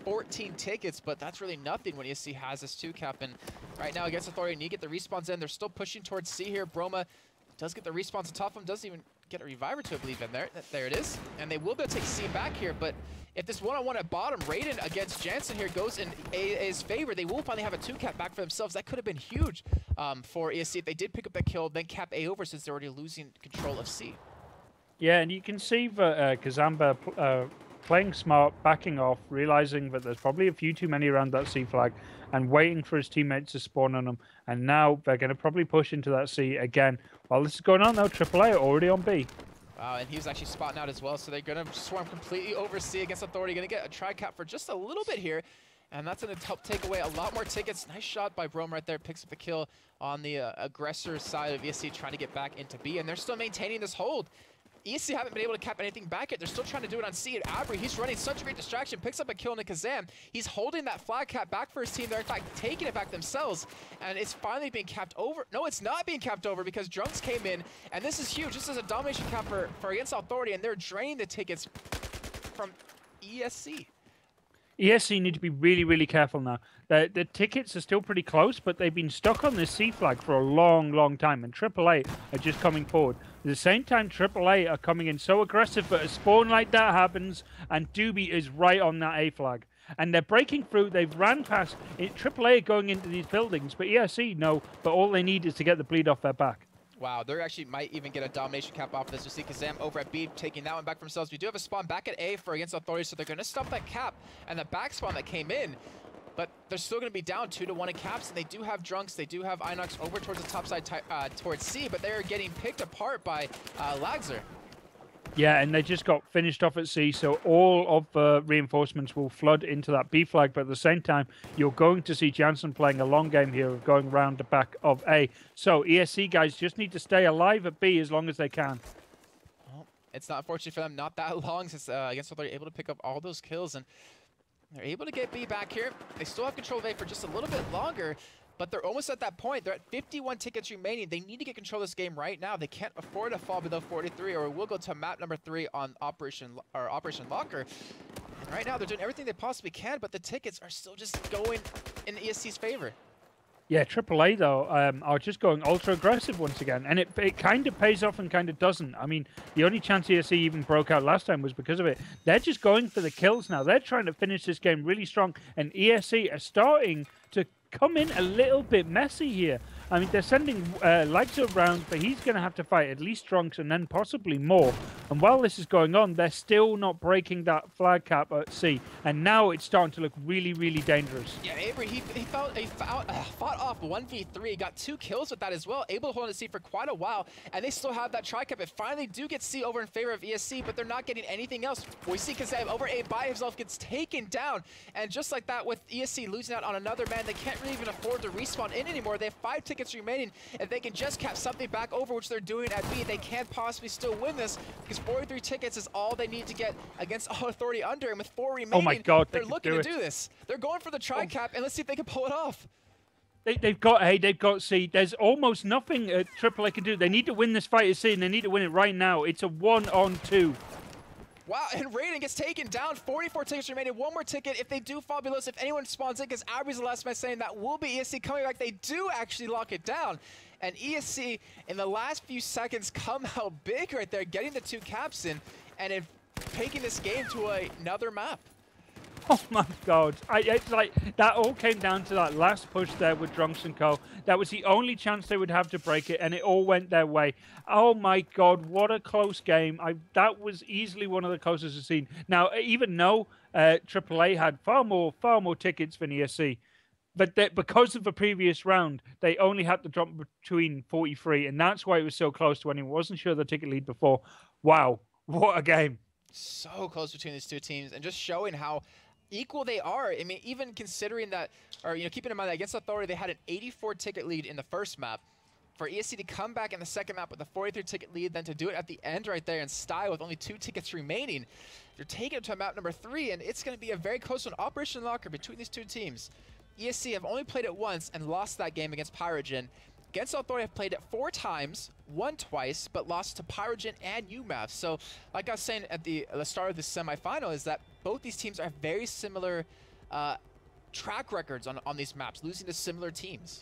14 tickets, but that's really nothing when ESC has this 2-cap. And right now against Authority, need to get the respawns in. They're still pushing towards C here. Broma does get the respawns on top of him, doesn't even get a reviver to, I believe, in there. There it is. And they will be able to take C back here, but if this one-on-one at bottom, Raiden against Jansen here goes in A's favor, they will finally have a 2-cap back for themselves. That could have been huge for ESC if they did pick up that kill, then cap A over since they're already losing control of C. Yeah, and you can see that Kazamba playing smart, backing off, realizing that there's probably a few too many around that C flag, and waiting for his teammates to spawn on him. And now they're going to probably push into that C again. While this is going on, though, AAA are already on B. Wow, and he was actually spotting out as well, so they're going to swarm completely over C against Authority. Going to get a tri-cap for just a little bit here, and that's going to help take away a lot more tickets. Nice shot by Broma right there, picks up the kill on the aggressor side of ESC, trying to get back into B, and they're still maintaining this hold. ESC haven't been able to cap anything back yet. They're still trying to do it on C. And Abri, he's running such a great distraction, picks up a kill in Kazam. He's holding that flag cap back for his team. They're in fact taking it back themselves, and it's finally being capped over. No, it's not being capped over because Drunks came in, and this is huge. This is a domination cap for Against Authority, and they're draining the tickets from ESC. ESC need to be really, really careful now. The tickets are still pretty close, but they've been stuck on this C flag for a long, long time, and AAA are just coming forward. At the same time, AAA are coming in so aggressive, but a spawn like that happens, and Doobie is right on that A flag. And they're breaking through. They've ran past it. AAA going into these buildings, but ESC, no. But all they need is to get the bleed off their back. Wow, they actually might even get a domination cap off this. We see Kazam over at B taking that one back for themselves. We do have a spawn back at A for Against Authority, so they're going to stop that cap and the back spawn that came in. But they're still going to be down 2-1 in caps, and they do have Drunks, they do have Inox over towards the top side, towards C, but they're getting picked apart by Lagzer. Yeah, and they just got finished off at C, so all of the reinforcements will flood into that B flag, but at the same time, you're going to see Jansen playing a long game here of going around the back of A. So ESC guys just need to stay alive at B as long as they can. Well, it's not fortunate for them, not that long since Against Authority able to pick up all those kills, and they're able to get B back here. They still have control of A for just a little bit longer, but they're almost at that point. They're at 51 tickets remaining. They need to get control of this game right now. They can't afford to fall below 43, or we'll go to map number 3 on Operation Locker. And right now, they're doing everything they possibly can, but the tickets are still just going in ESC's favor. Yeah, AAA, though, are just going ultra-aggressive once again, and it kind of pays off and kind of doesn't. I mean, the only chance ESC even broke out last time was because of it. They're just going for the kills now. They're trying to finish this game really strong, and ESC are starting to come in a little bit messy here. I mean, they're sending Lagzer around, but he's going to have to fight at least Drunks and then possibly more. And while this is going on, they're still not breaking that flag cap at C. And now it's starting to look really, really dangerous. Yeah, Avery, he fought off 1v3, got 2 kills with that as well, able to hold on to C for quite a while, and they still have that tri-cap. It finally do get C over in favor of ESC, but they're not getting anything else. We see Kazam over A by himself gets taken down, and just like that with ESC losing out on another man, they can't really even afford to respawn in anymore. They have 5 tickets remaining. If they can just cap something back over, which they're doing at B, they can possibly still win this, because 43 tickets is all they need to get Against Authority under, and with 4 remaining, oh my God, they're looking to do this. They're going for the tri-cap, and let's see if they can pull it off. They've got A, they've got C. There's almost nothing AAA can do. They need to win this fight at C, and they need to win it right now. It's a 1-on-2. Wow, and Raiden gets taken down. 44 tickets remaining. 1 more ticket if they do fall below us. If anyone spawns in, because Abri's the last man saying that will be ESC coming back. They do actually lock it down. And ESC, in the last few seconds, come out big right there, getting the 2 caps in, and taking this game to another map. Oh my God. It's like, that all came down to that last push there with Drunks and Co. That was the only chance they would have to break it, and it all went their way. Oh my God, what a close game. That was easily one of the closest I've seen. Now, even though AAA had far more tickets than ESC, but because of the previous round, they only had to drop between 43, and that's why it was so close to anyone. Wasn't sure the ticket lead before. Wow, what a game. So close between these 2 teams, and just showing how equal they are. I mean, even considering that, or keeping in mind that Against Authority, they had an 84 ticket lead in the first map. For ESC to come back in the second map with a 43 ticket lead, then to do it at the end right there in style with only 2 tickets remaining, they're taking it to map number 3, and it's going to be a very close one. Operation Locker between these 2 teams. ESC have only played it once and lost that game against Pyrogen. Against Authority have played it 4 times, won twice, but lost to Pyrogen and UMAV. So, like I was saying at the start of the semifinal, is that both these teams are very similar track records on these maps, losing to similar teams.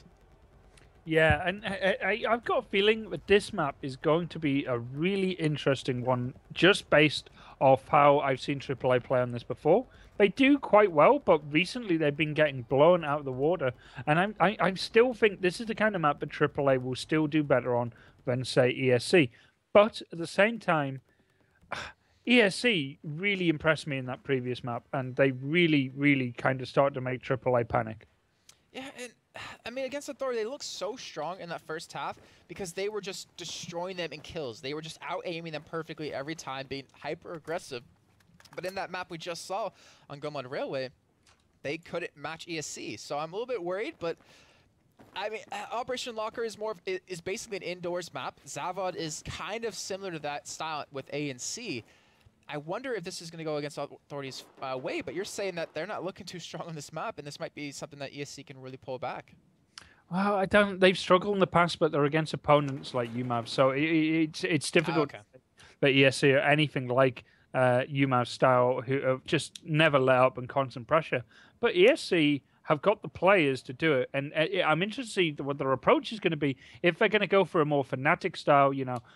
Yeah, and I've got a feeling that this map is going to be a really interesting one, just based off how I've seen AAA play on this before. They do quite well, but recently they've been getting blown out of the water. And I still think this is the kind of map that AAA will still do better on than, say, ESC. But at the same time, ESC really impressed me in that previous map, and they really, really kind of started to make AAA panic. Yeah, and I mean, Against Authority, they looked so strong in that first half because they were just destroying them in kills. They were just out-aiming them perfectly every time, being hyper-aggressive. But in that map we just saw on Gomon Railway, they couldn't match ESC. So I'm a little bit worried, but I mean, Operation Locker is is basically an indoors map. Zavod is kind of similar to that style with A and C. I wonder if this is going to go against Authority's way, but you're saying that they're not looking too strong on this map, and this might be something that ESC can really pull back. Well, I don't. They've struggled in the past, but they're against opponents like UMAV, so it's difficult. Okay. But ESC are anything like UMAV style, who have just never let up and constant pressure. But ESC have got the players to do it, and I'm interested to see what their approach is going to be. If they're going to go for a more Fnatic style,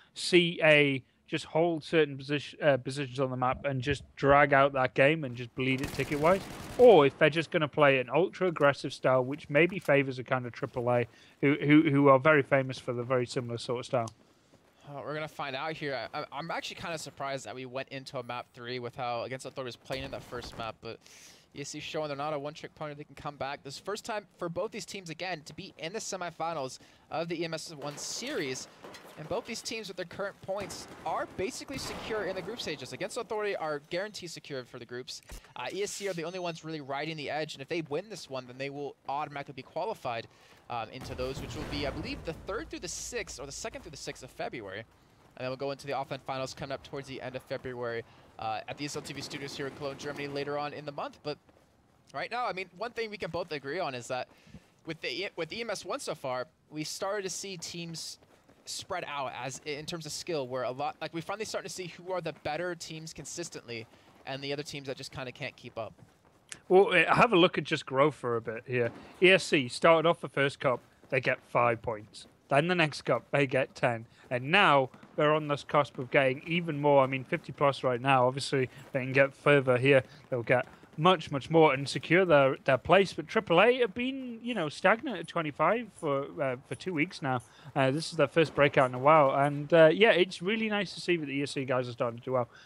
CA, just hold certain positions on the map and just drag out that game and just bleed it ticket-wise, or if they're just going to play an ultra-aggressive style, which maybe favors a kind of AAA, who are very famous for the very similar sort of style. We're going to find out here. I'm actually kind of surprised that we went into a map 3 with how Against Authority was playing in that first map, but ESC showing they're not a one-trick pony. They can come back. This first time for both these teams, again, to be in the semifinals of the EMS1 series. And both these teams with their current points are basically secure in the group stages. Against Authority are guaranteed secure for the groups. ESC are the only ones really riding the edge, and if they win this one, then they will automatically be qualified into those, which will be, I believe, the 3rd through the 6th, or the 2nd through the 6th of February. And then we'll go into the offline finals coming up towards the end of February at the ESLTV studios here in Cologne, Germany later on in the month. But right now, I mean, one thing we can both agree on is that with EMS1 so far, we started to see teams spread out as in terms of skill, where we finally starting to see who are the better teams consistently and the other teams that just kind of can't keep up. Well, have a look at just growth for a bit here. ESC started off the first cup, they get 5 points. Then the next cup, they get 10. And now they're on this cusp of getting even more. I mean, 50 plus right now. Obviously, they can get further here. They'll get much, much more and secure their place. But AAA have been, stagnant at 25 for 2 weeks now. This is their first breakout in a while. And, yeah, it's really nice to see that the ESC guys are starting to do well.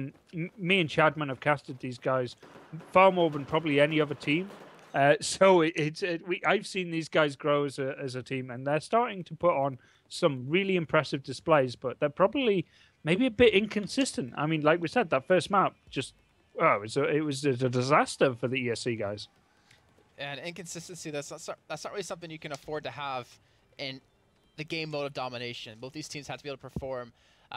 Me and Chadman have casted these guys far more than probably any other team. So I've seen these guys grow as a team, and they're starting to put on some really impressive displays, but they're probably maybe a bit inconsistent. I mean, like we said, that first map just it was a disaster for the ESC guys. And inconsistency, that's not really something you can afford to have in the game mode of domination. Both these teams have to be able to perform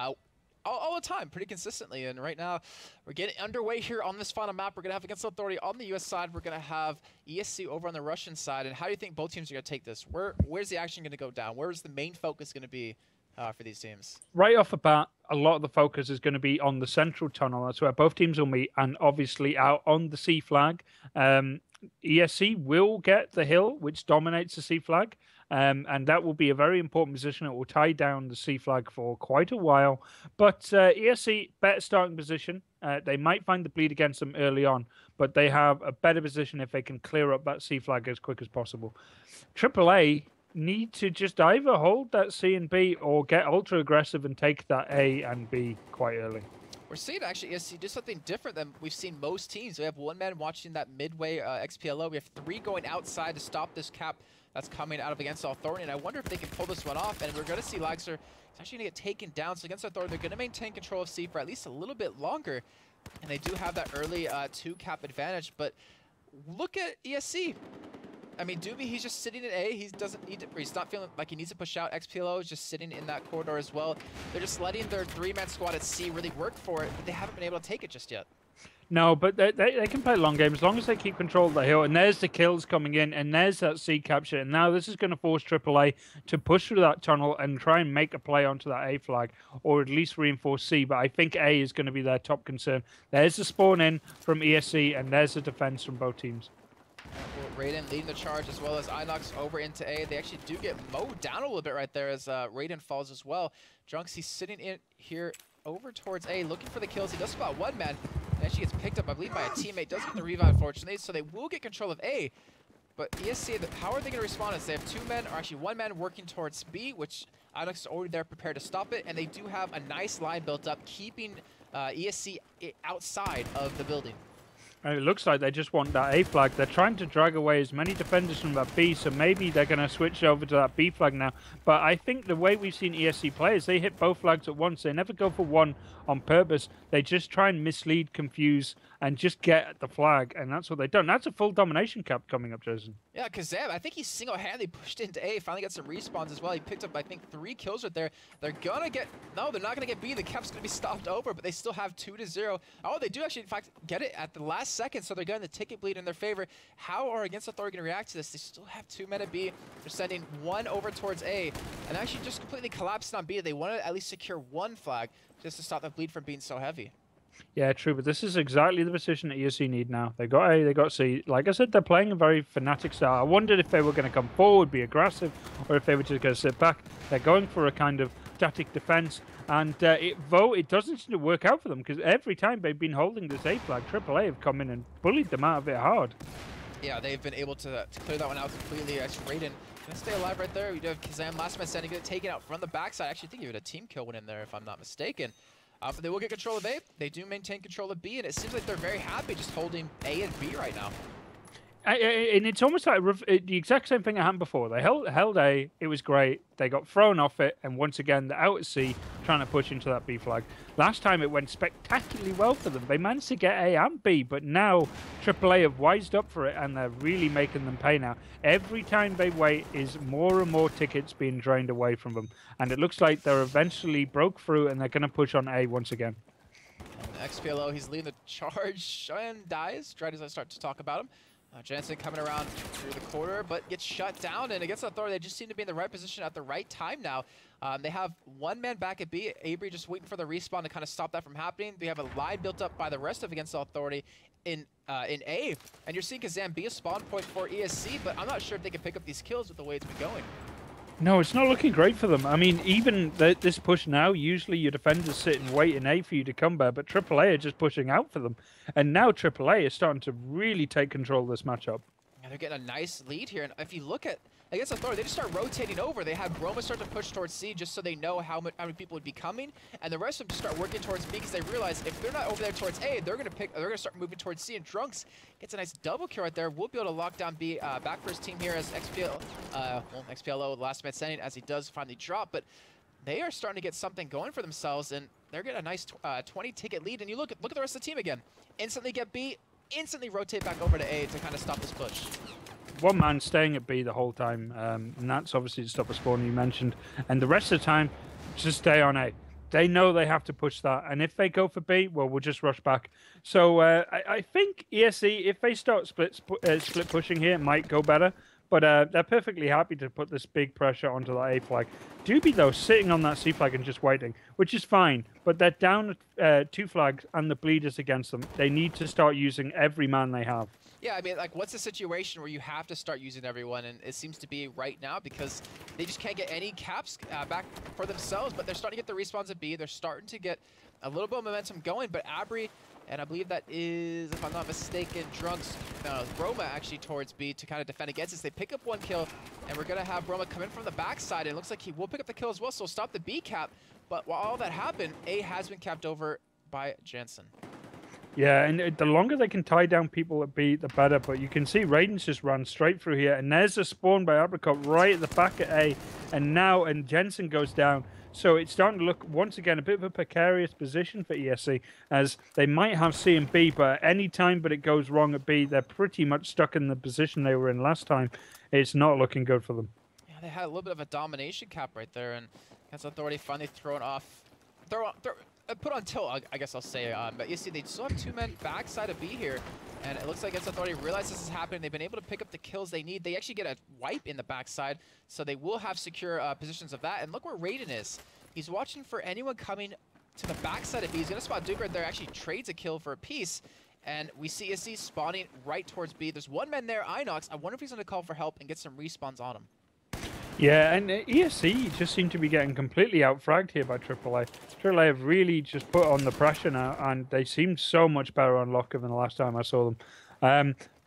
all the time, pretty consistently. And right now, we're getting underway here on this final map. We're going to have Against Authority on the US side. We're going to have ESC over on the Russian side. And how do you think both teams are going to take this? Where's the action going to go down? Where's the main focus going to be for these teams? Right off the bat, a lot of the focus is going to be on the central tunnel. That's where both teams will meet. And obviously out on the C flag, ESC will get the hill, which dominates the C flag. And that will be a very important position. It will tie down the C flag for quite a while. But ESC, better starting position. They might find the bleed against them early on, but they have a better position if they can clear up that C flag as quick as possible. AAA need to just either hold that C and B or get ultra aggressive and take that A and B quite early. We're seeing actually ESC do something different than we've seen most teams. We have one man watching that midway XPLO. We have 3 going outside to stop this cap that's coming out of Against Authority, and I wonder if they can pull this one off. And we're going to see Lagser is actually going to get taken down. So Against Authority, they're going to maintain control of C for at least a little bit longer, and they do have that early 2 cap advantage. But look at ESC. I mean, Doobie, he's just sitting at A. He doesn't need to, he's not feeling like he needs to push out. XPLO is just sitting in that corridor as well. They're just letting their 3-man squad at C really work for it, but they haven't been able to take it just yet. No, but they can play long game as long as they keep control of the hill. And there's the kills coming in, and there's that C capture. And now this is going to force AAA to push through that tunnel and try and make a play onto that A flag, or at least reinforce C. But I think A is going to be their top concern. There's the spawn in from ESC, and there's the defense from both teams. Raiden leading the charge as well as Inox over into A. They actually do get mowed down a little bit right there as Raiden falls as well. Drunks, he's sitting in here over towards A looking for the kills. He does spot one man and actually gets picked up, I believe, by a teammate. Does get the revive, unfortunately, so they will get control of A. But ESC, how are they going to respond? As they have 2 men, or actually 1 man working towards B, which Inox is already there prepared to stop it. And they do have a nice line built up, keeping ESC outside of the building. And it looks like they just want that A flag. They're trying to drag away as many defenders from that B, so maybe they're going to switch over to that B flag now. But I think the way we've seen ESC play is they hit both flags at once. They never go for one on purpose. They just try and mislead, confuse, and just get the flag. And that's what they've done. That's a full domination cap coming up, Jason. Yeah, Kazam, I think he single-handedly pushed into A, finally got some respawns as well. He picked up, I think, 3 kills right there. They're gonna get, no, they're not gonna get B. The cap's gonna be stopped over, but they still have 2-0. Oh, they do actually, in fact, get it at the last second, so they're getting the ticket bleed in their favor. How are Against Authority gonna react to this? They still have 2 men at B. They're sending 1 over towards A, and actually just completely collapsed on B. They want to at least secure 1 flag just to stop that bleed from being so heavy. Yeah, true, but this is exactly the position that ESC need now. They got A, they got C. Like I said, they're playing a very Fnatic style. I wondered if they were going to come forward, be aggressive, or if they were just going to sit back. They're going for a kind of static defense, and it doesn't seem to work out for them, because every time they've been holding this A flag, AAA have come in and bullied them out of it hard. Yeah, they've been able to clear that one out completely. Actually, Raiden gonna stay alive right there. We do have Kazam, last man standing, gonna take it out from the backside. Actually, I think he had a team kill went in there, if I'm not mistaken. But they will get control of A. They do maintain control of B, and it seems like they're very happy just holding A and B right now. And it's almost like the exact same thing that happened before. They held A, it was great. They got thrown off it, and once again, they're out at C, trying to push into that B flag. Last time, it went spectacularly well for them. They managed to get A and B, but now AAA have wised up for it, and they're really making them pay now. Every time they wait is more and more tickets being drained away from them, and it looks like they're eventually broke through, and they're going to push on A once again. And XPLO, he's leading the charge and dies right as I start to talk about him. Jensen coming around through the corner, but gets shut down. And Against Authority, they just seem to be in the right position at the right time now. They have 1 man back at B. Avery just waiting for the respawn to kind of stop that from happening. They have a line built up by the rest of Against Authority in A. And you're seeing Kazam be a spawn point for ESC, but I'm not sure if they can pick up these kills with the way it's been going. No, it's not looking great for them. I mean, even this push now, usually your defenders sit and wait in A for you to come there, but AAA are just pushing out for them. And now AAA is starting to really take control of this matchup. Yeah, they're getting a nice lead here. And if you look at Against Authority, they just start rotating over. They have Broma start to push towards C just so they know how many people would be coming, and the rest of them just start working towards B because they realize if they're not over there towards A, they're gonna start moving towards C. And Drunks gets a nice double kill right there. We'll be able to lock down B back for his team here as XPLO, the last man standing, as he does finally drop. But they are starting to get something going for themselves, and they're getting a nice 20 ticket lead. And you look at the rest of the team again. Instantly get B, instantly rotate back over to A to kind of stop this push. 1 man staying at B the whole time, and that's obviously to stop a spawn you mentioned. And the rest of the time, just stay on A. They know they have to push that, and if they go for B, well, we'll just rush back. So I think ESC, if they start split pushing here, it might go better. But they're perfectly happy to put this big pressure onto that A flag. Doobie, though, sitting on that C flag and just waiting, which is fine. But they're down 2 flags, and the bleed is against them. They need to start using every man they have. Yeah, I mean, like, what's the situation where you have to start using everyone? And it seems to be right now because they just can't get any caps back for themselves, but they're starting to get the respawns at B. They're starting to get a little bit of momentum going, but Abri, and I believe that is, if I'm not mistaken, Drunks, Broma actually towards B to kind of defend against this. They pick up 1 kill, and we're going to have Broma come in from the backside. It looks like he will pick up the kill as well, so stop the B cap. But while all that happened, A has been capped over by Jensen. Yeah, and the longer they can tie down people at B, the better. But you can see Raiden's just ran straight through here. And there's a spawn by Apricot right at the back at A. And Jensen goes down. So it's starting to look, once again, a bit of a precarious position for ESC, as they might have C and B, but any time but it goes wrong at B, they're pretty much stuck in the position they were in last time. It's not looking good for them. Yeah, they had a little bit of a domination cap right there, and Against Authority finally put on tilt, I guess I'll say. But you see, they still have 2 men backside of B here, and it looks like Against Authority realized this is happening. They've been able to pick up the kills they need. They actually get a wipe in the backside, so they will have secure positions of that. And look where Raiden is. He's watching for anyone coming to the backside of B. He's going to spot Duke right there. Actually trades a kill for a piece. And we see ESC spawning right towards B. There's 1 man there, Inox. I wonder if he's going to call for help and get some respawns on him. Yeah, and ESC just seem to be getting completely out-fragged here by AAA. AAA have really just put on the pressure now, and they seem so much better on locker than the last time I saw them.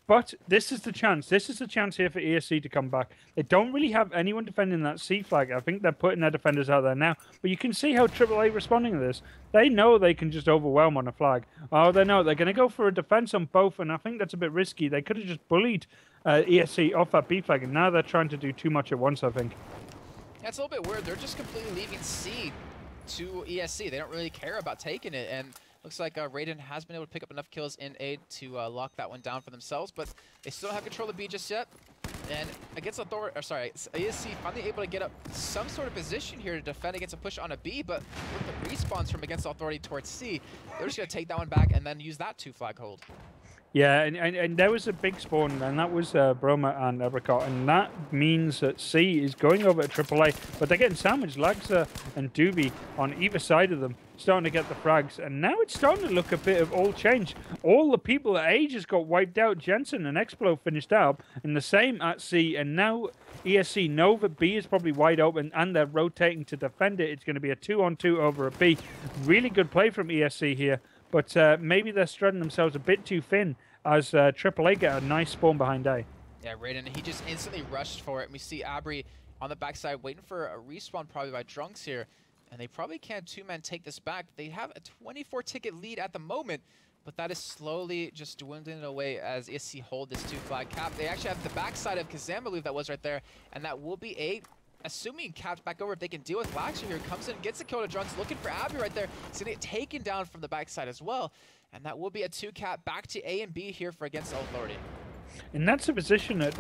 But this is the chance. This is the chance here for ESC to come back. They don't really have anyone defending that C flag. I think they're putting their defenders out there now. But you can see how AAA responding to this. They know they can just overwhelm on a flag. Oh, they know they're going to go for a defense on both, and I think that's a bit risky. They could have just bullied ESC off that B flag, and now they're trying to do too much at once, I think. Yeah, it's a little bit weird. They're just completely leaving C to ESC. They don't really care about taking it, and looks like Raiden has been able to pick up enough kills in A to lock that one down for themselves, but they still don't have control of B just yet. And against ESC finally able to get up some sort of position here to defend against a push on a B, but with the respawns from against Authority towards C, they're just going to take that one back and then use that 2-flag hold. Yeah, and there was a big spawn, and that was Broma and Apricot, and that means that C is going over to AAA, but they're getting sandwiched. Lagza and Doobie on either side of them, starting to get the frags, and now it's starting to look a bit of all change. All the people at A just got wiped out. Jensen and Explo finished out, and the same at C, and now ESC know that B is probably wide open, and they're rotating to defend it. It's going to be a 2-on-2 over a B. Really good play from ESC here. But maybe they're spreading themselves a bit too thin as AAA get a nice spawn behind A. Yeah, Raiden, he just instantly rushed for it. And we see Abri on the backside waiting for a respawn probably by Drunks here. And they probably can't two-man take this back. They have a 24-ticket lead at the moment, but that is slowly just dwindling away as ESC hold this 2-flag cap. They actually have the backside of Kazam, I believe that was right there, and that will be a... Assuming caps back over, if they can deal with Laxer here, comes in, gets the kill to Drunks, looking for Abby right there. He's going to get taken down from the backside as well. And that will be a 2-cap back to A and B here for against Authority. And that's a position that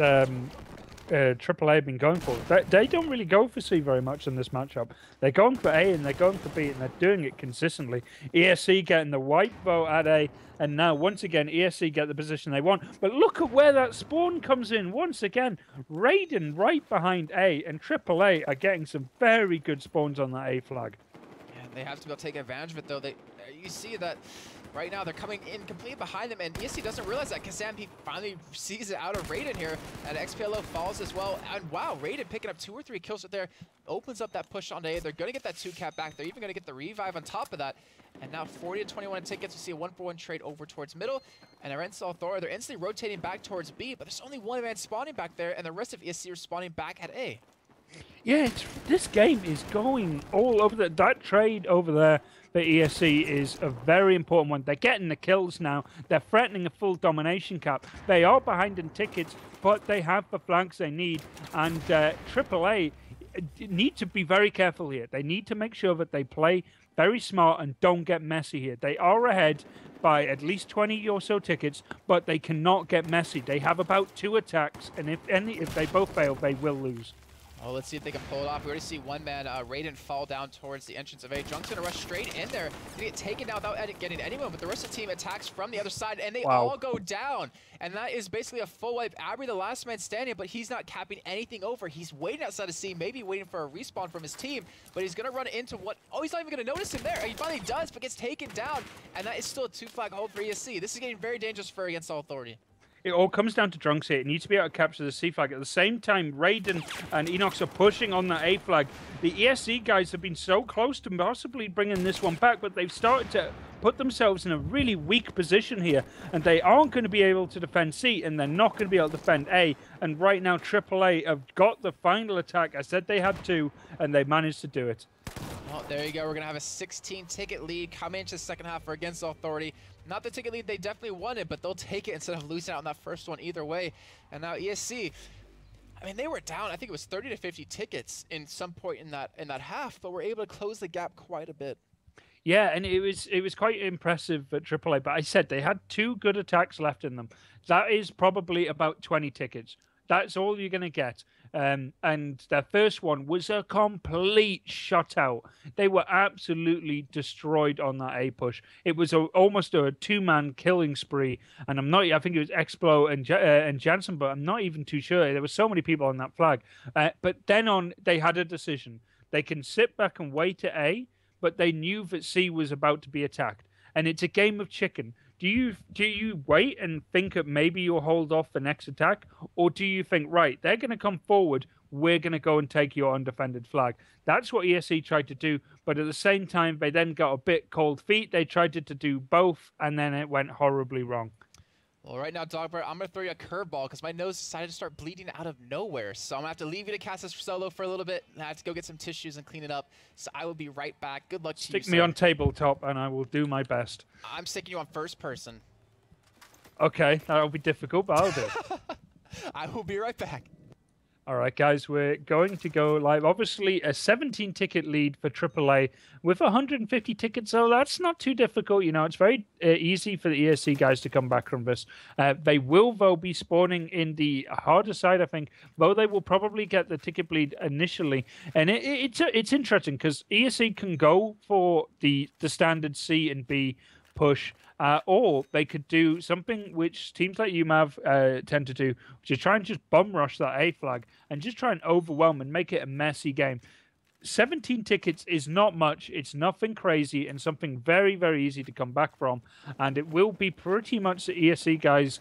AAA have been going for. They don't really go for C very much in this matchup. They're going for A and they're going for B, and they're doing it consistently. ESC getting the white bow at A, and now once again ESC get the position they want. But look at where that spawn comes in once again. Raiden right behind A, and AAA are getting some very good spawns on that A flag. Yeah, they have to be able to take advantage of it though. You see that right now they're coming in completely behind them, and ESC doesn't realize that Kazam, he finally sees it out of Raiden here, and XPLO falls as well. And wow, Raiden picking up 2 or 3 kills right there, opens up that push on A. They're going to get that 2-cap back. They're even going to get the revive on top of that. And now 40-21 in tickets. We see a 1-for-1 trade over towards middle, and against Authority, they're instantly rotating back towards B, but there's only one man spawning back there, and the rest of ESC are spawning back at A. Yeah, this game is going all over. That trade over there for ESC is a very important one. They're getting the kills now. They're threatening a full domination cap. They are behind in tickets, but they have the flanks they need. And AAA need to be very careful here. They need to make sure that they play very smart and don't get messy here. They are ahead by at least 20 or so tickets, but they cannot get messy. They have about 2 attacks, and if they both fail, they will lose. Oh, let's see if they can pull it off. We already see one man, Raiden, fall down towards the entrance of A. Drunk's gonna rush straight in there. Gonna get taken down without getting anyone, but the rest of the team attacks from the other side, and they all go down. And that is basically a full wipe. Abri, the last man standing, but he's not capping anything over. He's waiting outside of C, maybe waiting for a respawn from his team, but he's gonna run into what... Oh, he's not even gonna notice him there. He finally does, but gets taken down, and that is still a 2-flag hold for ESC. This is getting very dangerous for against Authority. It all comes down to Drunks here. It needs to be able to capture the C flag. At the same time, Raiden and Enox are pushing on that A flag. The ESC guys have been so close to possibly bringing this one back, but they've started to put themselves in a really weak position here, and they aren't going to be able to defend C, and they're not going to be able to defend A. And right now, AAA have got the final attack. I said they had 2, and they managed to do it. Well, there you go. We're going to have a 16-ticket lead coming into the second half for against Authority. Not the ticket lead they definitely wanted, but they'll take it instead of losing out on that first one either way. And now ESC, I mean, they were down, I think it was 30 to 50 tickets in some point in that half, but were able to close the gap quite a bit. Yeah, and it was quite impressive at AAA, but I said they had 2 good attacks left in them. That is probably about 20 tickets. That's all you're going to get. And their first one was a complete shutout. They were absolutely destroyed on that A push. It was almost a 2-man killing spree. And I think it was Explo and Jansen, but I'm not even too sure. There were so many people on that flag. But then they had a decision. They can sit back and wait at A, but they knew that C was about to be attacked. And it's a game of chicken. Do you wait and think that maybe you'll hold off the next attack? Or do you think, right, they're going to come forward, we're going to go and take your undefended flag? That's what ESC tried to do, but at the same time, they then got a bit cold feet. They tried to do both, and then it went horribly wrong. Well, right now, Dogbert, I'm going to throw you a curveball because my nose decided to start bleeding out of nowhere. So I'm going to have to leave you to cast this solo for a little bit. I have to go get some tissues and clean it up. So I will be right back. Good luck to you, Stick me on tabletop and I will do my best. I'm sticking you on first person. Okay, that'll be difficult, but I'll do it. I will be right back. All right, guys, we're going to go live. Obviously, a 17-ticket lead for AAA with 150 tickets, so that's not too difficult. You know, it's very easy for the ESC guys to come back from this. They will, though, be spawning in the harder side, I think, though they will probably get the ticket bleed initially. And it's interesting because ESC can go for the standard C and B push, or they could do something which teams like UMAV tend to do, which is try and just bum rush that A flag and just try and overwhelm and make it a messy game. 17 tickets is not much. It's nothing crazy and something very, very easy to come back from. And it will be pretty much the ESC guys'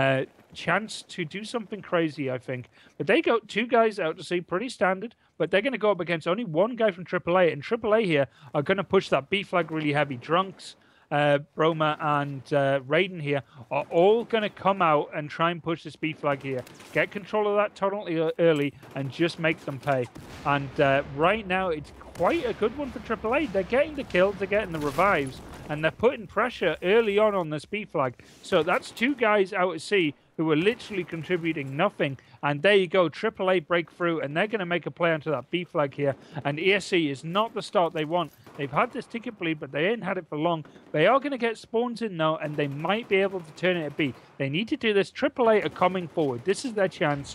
chance to do something crazy, I think. But they got 2 guys out to sea, pretty standard. But they're going to go up against only 1 guy from AAA. And AAA here are going to push that B flag really heavy. Drunks, Broma and Raiden here are all going to come out and try and push this B flag here. Get control of that tunnel early and just make them pay. And right now, it's quite a good one for AAA. They're getting the kills, they're getting the revives, and they're putting pressure early on this B flag. So that's 2 guys out at sea who are literally contributing nothing. And there you go, AAA breakthrough, and they're going to make a play onto that B flag here. And ESC is not the start they want. They've had this ticket bleed, but they ain't had it for long. They are going to get spawns in, though, and they might be able to turn it at B. They need to do this. AAA are coming forward. This is their chance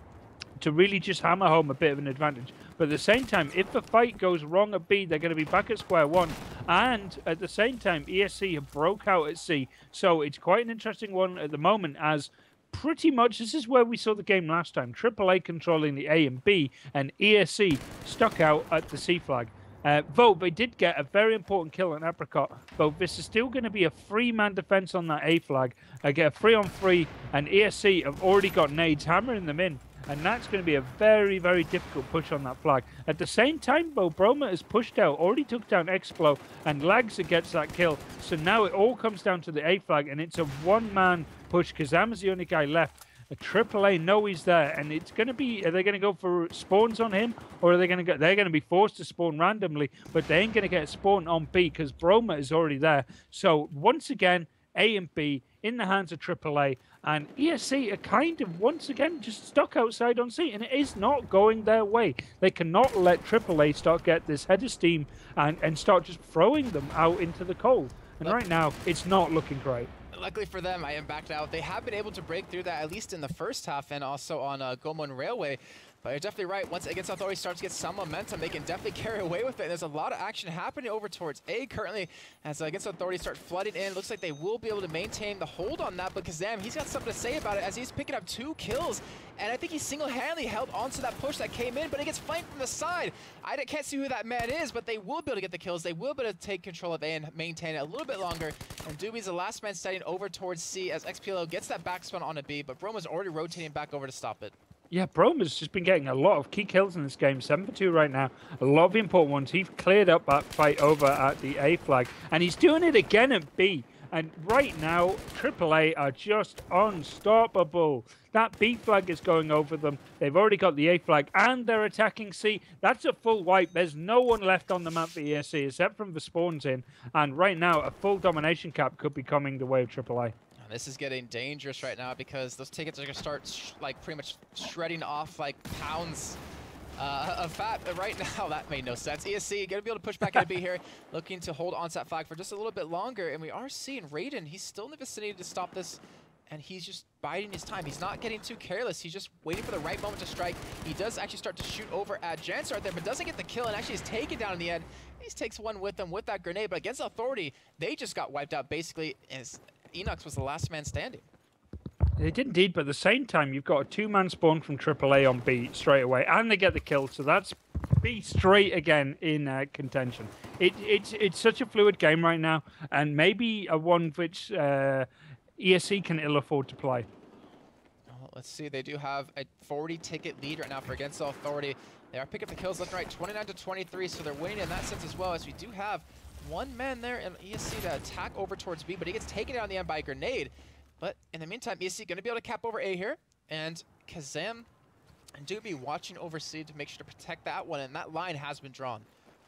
to really just hammer home a bit of an advantage. But at the same time, if the fight goes wrong at B, they're going to be back at square one. And at the same time, ESC have broke out at C. So it's quite an interesting one at the moment, as pretty much this is where we saw the game last time. AAA controlling the A and B, and ESC stuck out at the C flag. Though they did get a very important kill on Apricot, but this is still going to be a 3-man defense on that A flag. I get a 3-on-3, and ESC have already got nades hammering them in. And that's going to be a very, very difficult push on that flag. At the same time, though, Broma has pushed out, already took down Explo, and Lagza gets that kill. So now it all comes down to the A flag, and it's a 1-man push. Kazama's the only guy left. A AAA know he's there, and it's going to be, are they going to go for spawns on him, or are they going to go, they're going to be forced to spawn randomly, but they ain't going to get a spawn on B because Broma is already there. So once again, A and B in the hands of AAA, and ESC are kind of once again just stuck outside on C, and it is not going their way. They cannot let AAA start get this head of steam and start just throwing them out into the cold. And right now, it's not looking great. Luckily for them, I am backed out. They have been able to break through that, at least in the first half, and also on Gomon Railway. But you're definitely right. Once Against Authority starts to get some momentum, they can definitely carry away with it. And there's a lot of action happening over towards A currently as Against Authority start flooding in. Looks like they will be able to maintain the hold on that, but Kazam, he's got something to say about it as he's picking up 2 kills. And I think he single-handedly held onto that push that came in, but he gets flanked from the side. I can't see who that man is, but they will be able to get the kills. They will be able to take control of A and maintain it a little bit longer. And Doobie's the last man standing over towards C as XPLO gets that backspin on a B, but Broma's already rotating back over to stop it. Yeah, Broma's just been getting a lot of key kills in this game. 7 for 2 right now. A lot of the important ones. He's cleared up that fight over at the A flag. And he's doing it again at B. And right now, AAA are just unstoppable. That B flag is going over them. They've already got the A flag, and they're attacking C. That's a full wipe. There's no one left on the map for ESC, except from the spawns in. And right now, a full domination cap could be coming the way of AAA. This is getting dangerous right now because those tickets are going to start like pretty much shredding off like pounds of fat. But right now, that made no sense. ESC going to be able to push back into B here, looking to hold on to that flag for just a little bit longer. And we are seeing Raiden. He's still in the vicinity to stop this, and he's just biding his time. He's not getting too careless. He's just waiting for the right moment to strike. He does actually start to shoot over at Jans right there, but doesn't get the kill, and actually is taken down in the end. He takes one with him with that grenade, but Against Authority, they just got wiped out basically as Enox was the last man standing. They did indeed, but at the same time, you've got a 2-man spawn from AAA on B straight away, and they get the kill, so that's B straight again in contention. It's such a fluid game right now, and maybe a one which ESC can ill afford to play. Well, let's see, they do have a 40-ticket lead right now for Against Authority. They are picking up the kills left and right, 29 to 23, so they're winning in that sense as well, as we do have 1 man there in ESC to attack over towards B, but he gets taken down in the end by a grenade. But in the meantime, ESC going to be able to cap over A here. And Kazam and Doobie watching over C to make sure to protect that one. And that line has been drawn.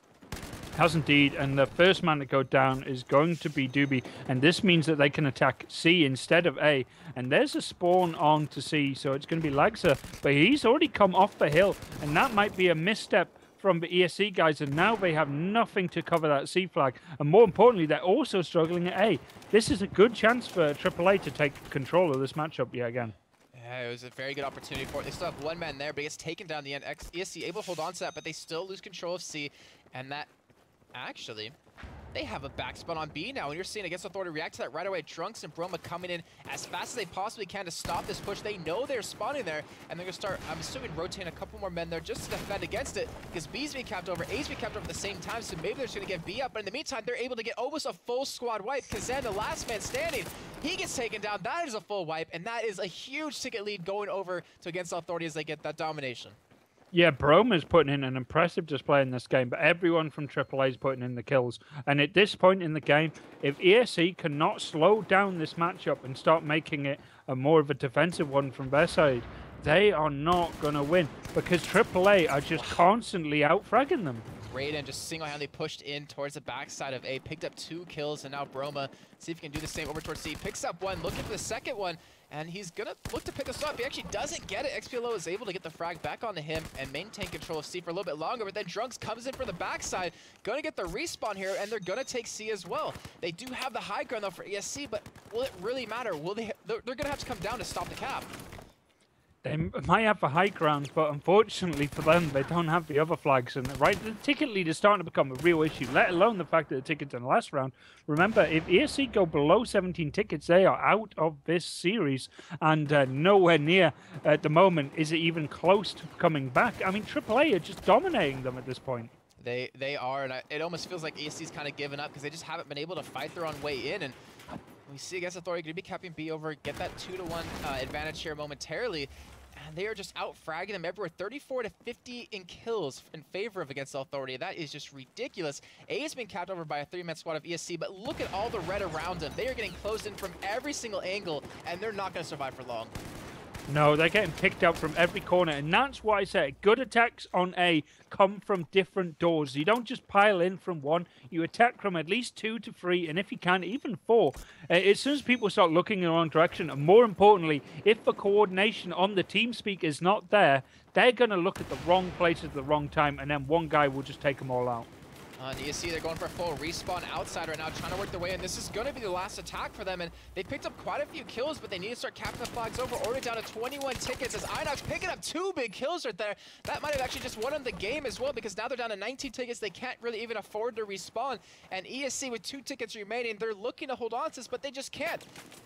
Has indeed, and the first man to go down is going to be Doobie, and this means that they can attack C instead of A. And there's a spawn on to C, so it's going to be Lagza, but he's already come off the hill, and that might be a misstep from the ESC guys, and now they have nothing to cover that C flag. And more importantly, they're also struggling at A. This is a good chance for AAA to take control of this matchup yet again. Yeah, it was a very good opportunity for it. They still have one man there, but he gets taken down in the end. ESC able to hold on to that, but they still lose control of C, and that actually, they have a backspin on B now, and you're seeing Against Authority react to that right away. Trunks and Broma coming in as fast as they possibly can to stop this push. They know they're spawning there, and they're going to start, I'm assuming, rotating a couple more men there just to defend against it, because B's being capped over, A's being capped over at the same time, so maybe they're just going to get B up, but in the meantime, they're able to get almost a full squad wipe. Kazan, the last man standing, he gets taken down. That is a full wipe, and that is a huge ticket lead going over to Against Authority as they get that domination. Yeah, Broma's putting in an impressive display in this game, but everyone from AAA is putting in the kills. And at this point in the game, if ESC cannot slow down this matchup and start making it a more of a defensive one from their side, they are not going to win, because AAA are just constantly out-fragging them. Raiden just single-handedly pushed in towards the backside of A, picked up 2 kills, and now Broma, see if he can do the same over towards C, picks up 1, looking for the second one, and he's gonna look to pick this up. He actually doesn't get it. XPLO is able to get the frag back onto him and maintain control of C for a little bit longer, but then Drunks comes in for the backside, gonna get the respawn here, and they're gonna take C as well. They do have the high ground though for ESC, but will it really matter? Will they? They're gonna have to come down to stop the cap. They might have the high ground, but unfortunately for them, they don't have the other flags. And right, the ticket lead is starting to become a real issue, let alone the fact that the tickets in the last round. Remember, if ESC go below 17 tickets, they are out of this series. And nowhere near, at the moment, is it even close to coming back. I mean, AAA are just dominating them at this point. They are, and it almost feels like ESC's kind of given up because they just haven't been able to fight their own way in. And we see Against Authority going to be capping B over, get that 2-1 advantage here momentarily. And they are just out-fragging them everywhere. 34 to 50 in kills in favor of Against Authority. That is just ridiculous. A has been capped over by a 3-man squad of ESC, but look at all the red around them. They are getting closed in from every single angle, and they're not going to survive for long. No, they're getting picked out from every corner, and that's why I say good attacks on A come from different doors. You don't just pile in from one, you attack from at least 2 to 3, and if you can, even 4. As soon as people start looking in the wrong direction, and more importantly, if the coordination on the TeamSpeak is not there, they're going to look at the wrong place at the wrong time, and then one guy will just take them all out. And you see they're going for a full respawn outside right now, trying to work their way in. This is going to be the last attack for them, and they picked up quite a few kills, but they need to start capping the flags over. Already down to 21 tickets as Inox picking up 2 big kills right there. That might have actually just won them the game as well, because now they're down to 19 tickets. They can't really even afford to respawn, and ESC with 2 tickets remaining, they're looking to hold on to this, but they just can't.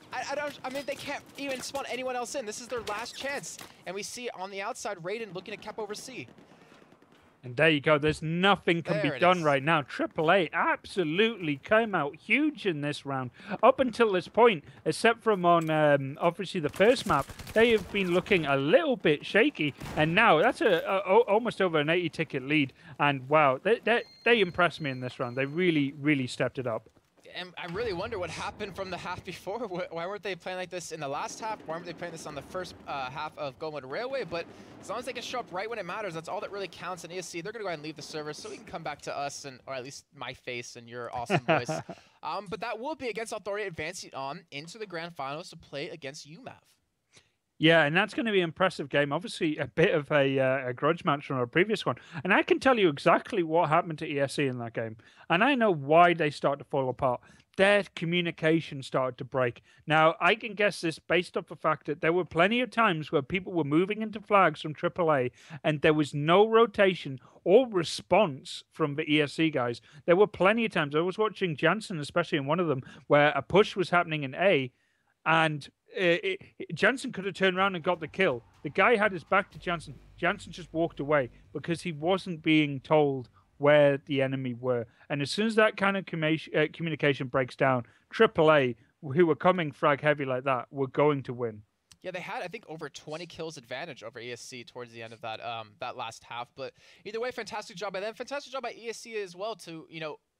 I mean, they can't even spawn anyone else in. This is their last chance, and we see on the outside Raiden looking to cap over C. And there you go. There's nothing can be done right now. AAA absolutely came out huge in this round. Up until this point, except from on obviously the first map, they have been looking a little bit shaky. And now that's almost over an 80 ticket lead. And wow, they impressed me in this round. They really, really stepped it up. And I really wonder what happened from the half before. Why weren't they playing like this in the last half? Why weren't they playing this on the first half of Go Mode Railway? But as long as they can show up right when it matters, that's all that really counts. And ESC, they're going to go ahead and leave the server so we can come back to us, and or at least my face and your awesome voice. But that will be Against Authority advancing on into the grand finals to play against UMAV. Yeah, and that's going to be an impressive game. Obviously, a bit of a grudge match from our previous one. And I can tell you exactly what happened to ESC in that game. And I know why they start to fall apart. Their communication started to break. Now, I can guess this based off the fact that there were plenty of times where people were moving into flags from AAA and there was no rotation or response from the ESC guys. There were plenty of times. I was watching Jansen, especially in one of them, where a push was happening in A, and Jansen could have turned around and got the kill. The guy had his back to Jansen. Jansen just walked away because he wasn't being told where the enemy were. And as soon as that kind of communication breaks down, AAA, who were coming frag heavy like that, were going to win. Yeah, they had, I think, over 20 kills advantage over ESC towards the end of that that last half. But either way, fantastic job by them. Fantastic job by ESC as well to, you know,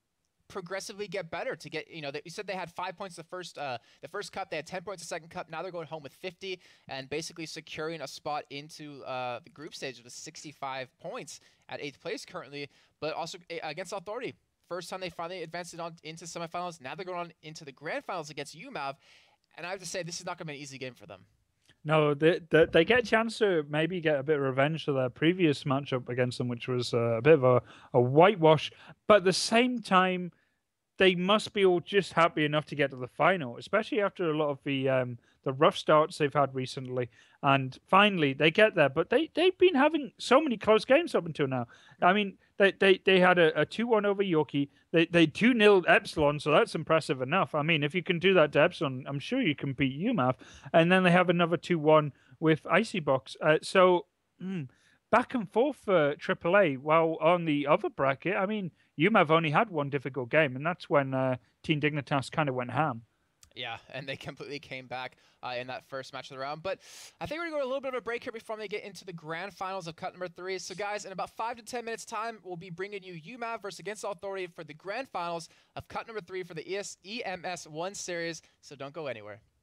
progressively get better to get, you said they had 5 points the first cup, they had 10 points the second cup, now they're going home with 50 and basically securing a spot into the group stage with 65 points at 8th place currently, but also against Authority. First time they finally advanced it on into semifinals. Now they're going on into the grand finals against UMAV, and I have to say this is not going to be an easy game for them. No, they get a chance to maybe get a bit of revenge for their previous matchup against them, which was a bit of a whitewash. But at the same time, they must be all just happy enough to get to the final, especially after a lot of the rough starts they've had recently. And finally, they get there. But they've been having so many close games up until now. I mean, they had a 2-1 over Yorkie. They 2-0'd Epsilon, so that's impressive enough. I mean, if you can do that to Epsilon, I'm sure you can beat UMAV. And then they have another 2-1 with Icybox. Back and forth for AAA. While on the other bracket, I mean, UMAV only had one difficult game, and that's when Team Dignitas kind of went ham. Yeah, and they completely came back in that first match of the round. But I think we're going to go a little bit of a break here before they get into the grand finals of cut number 3. So, guys, in about 5 to 10 minutes' time, we'll be bringing you UMAV versus Against Authority for the grand finals of cut number 3 for the EMS 1 series. So don't go anywhere.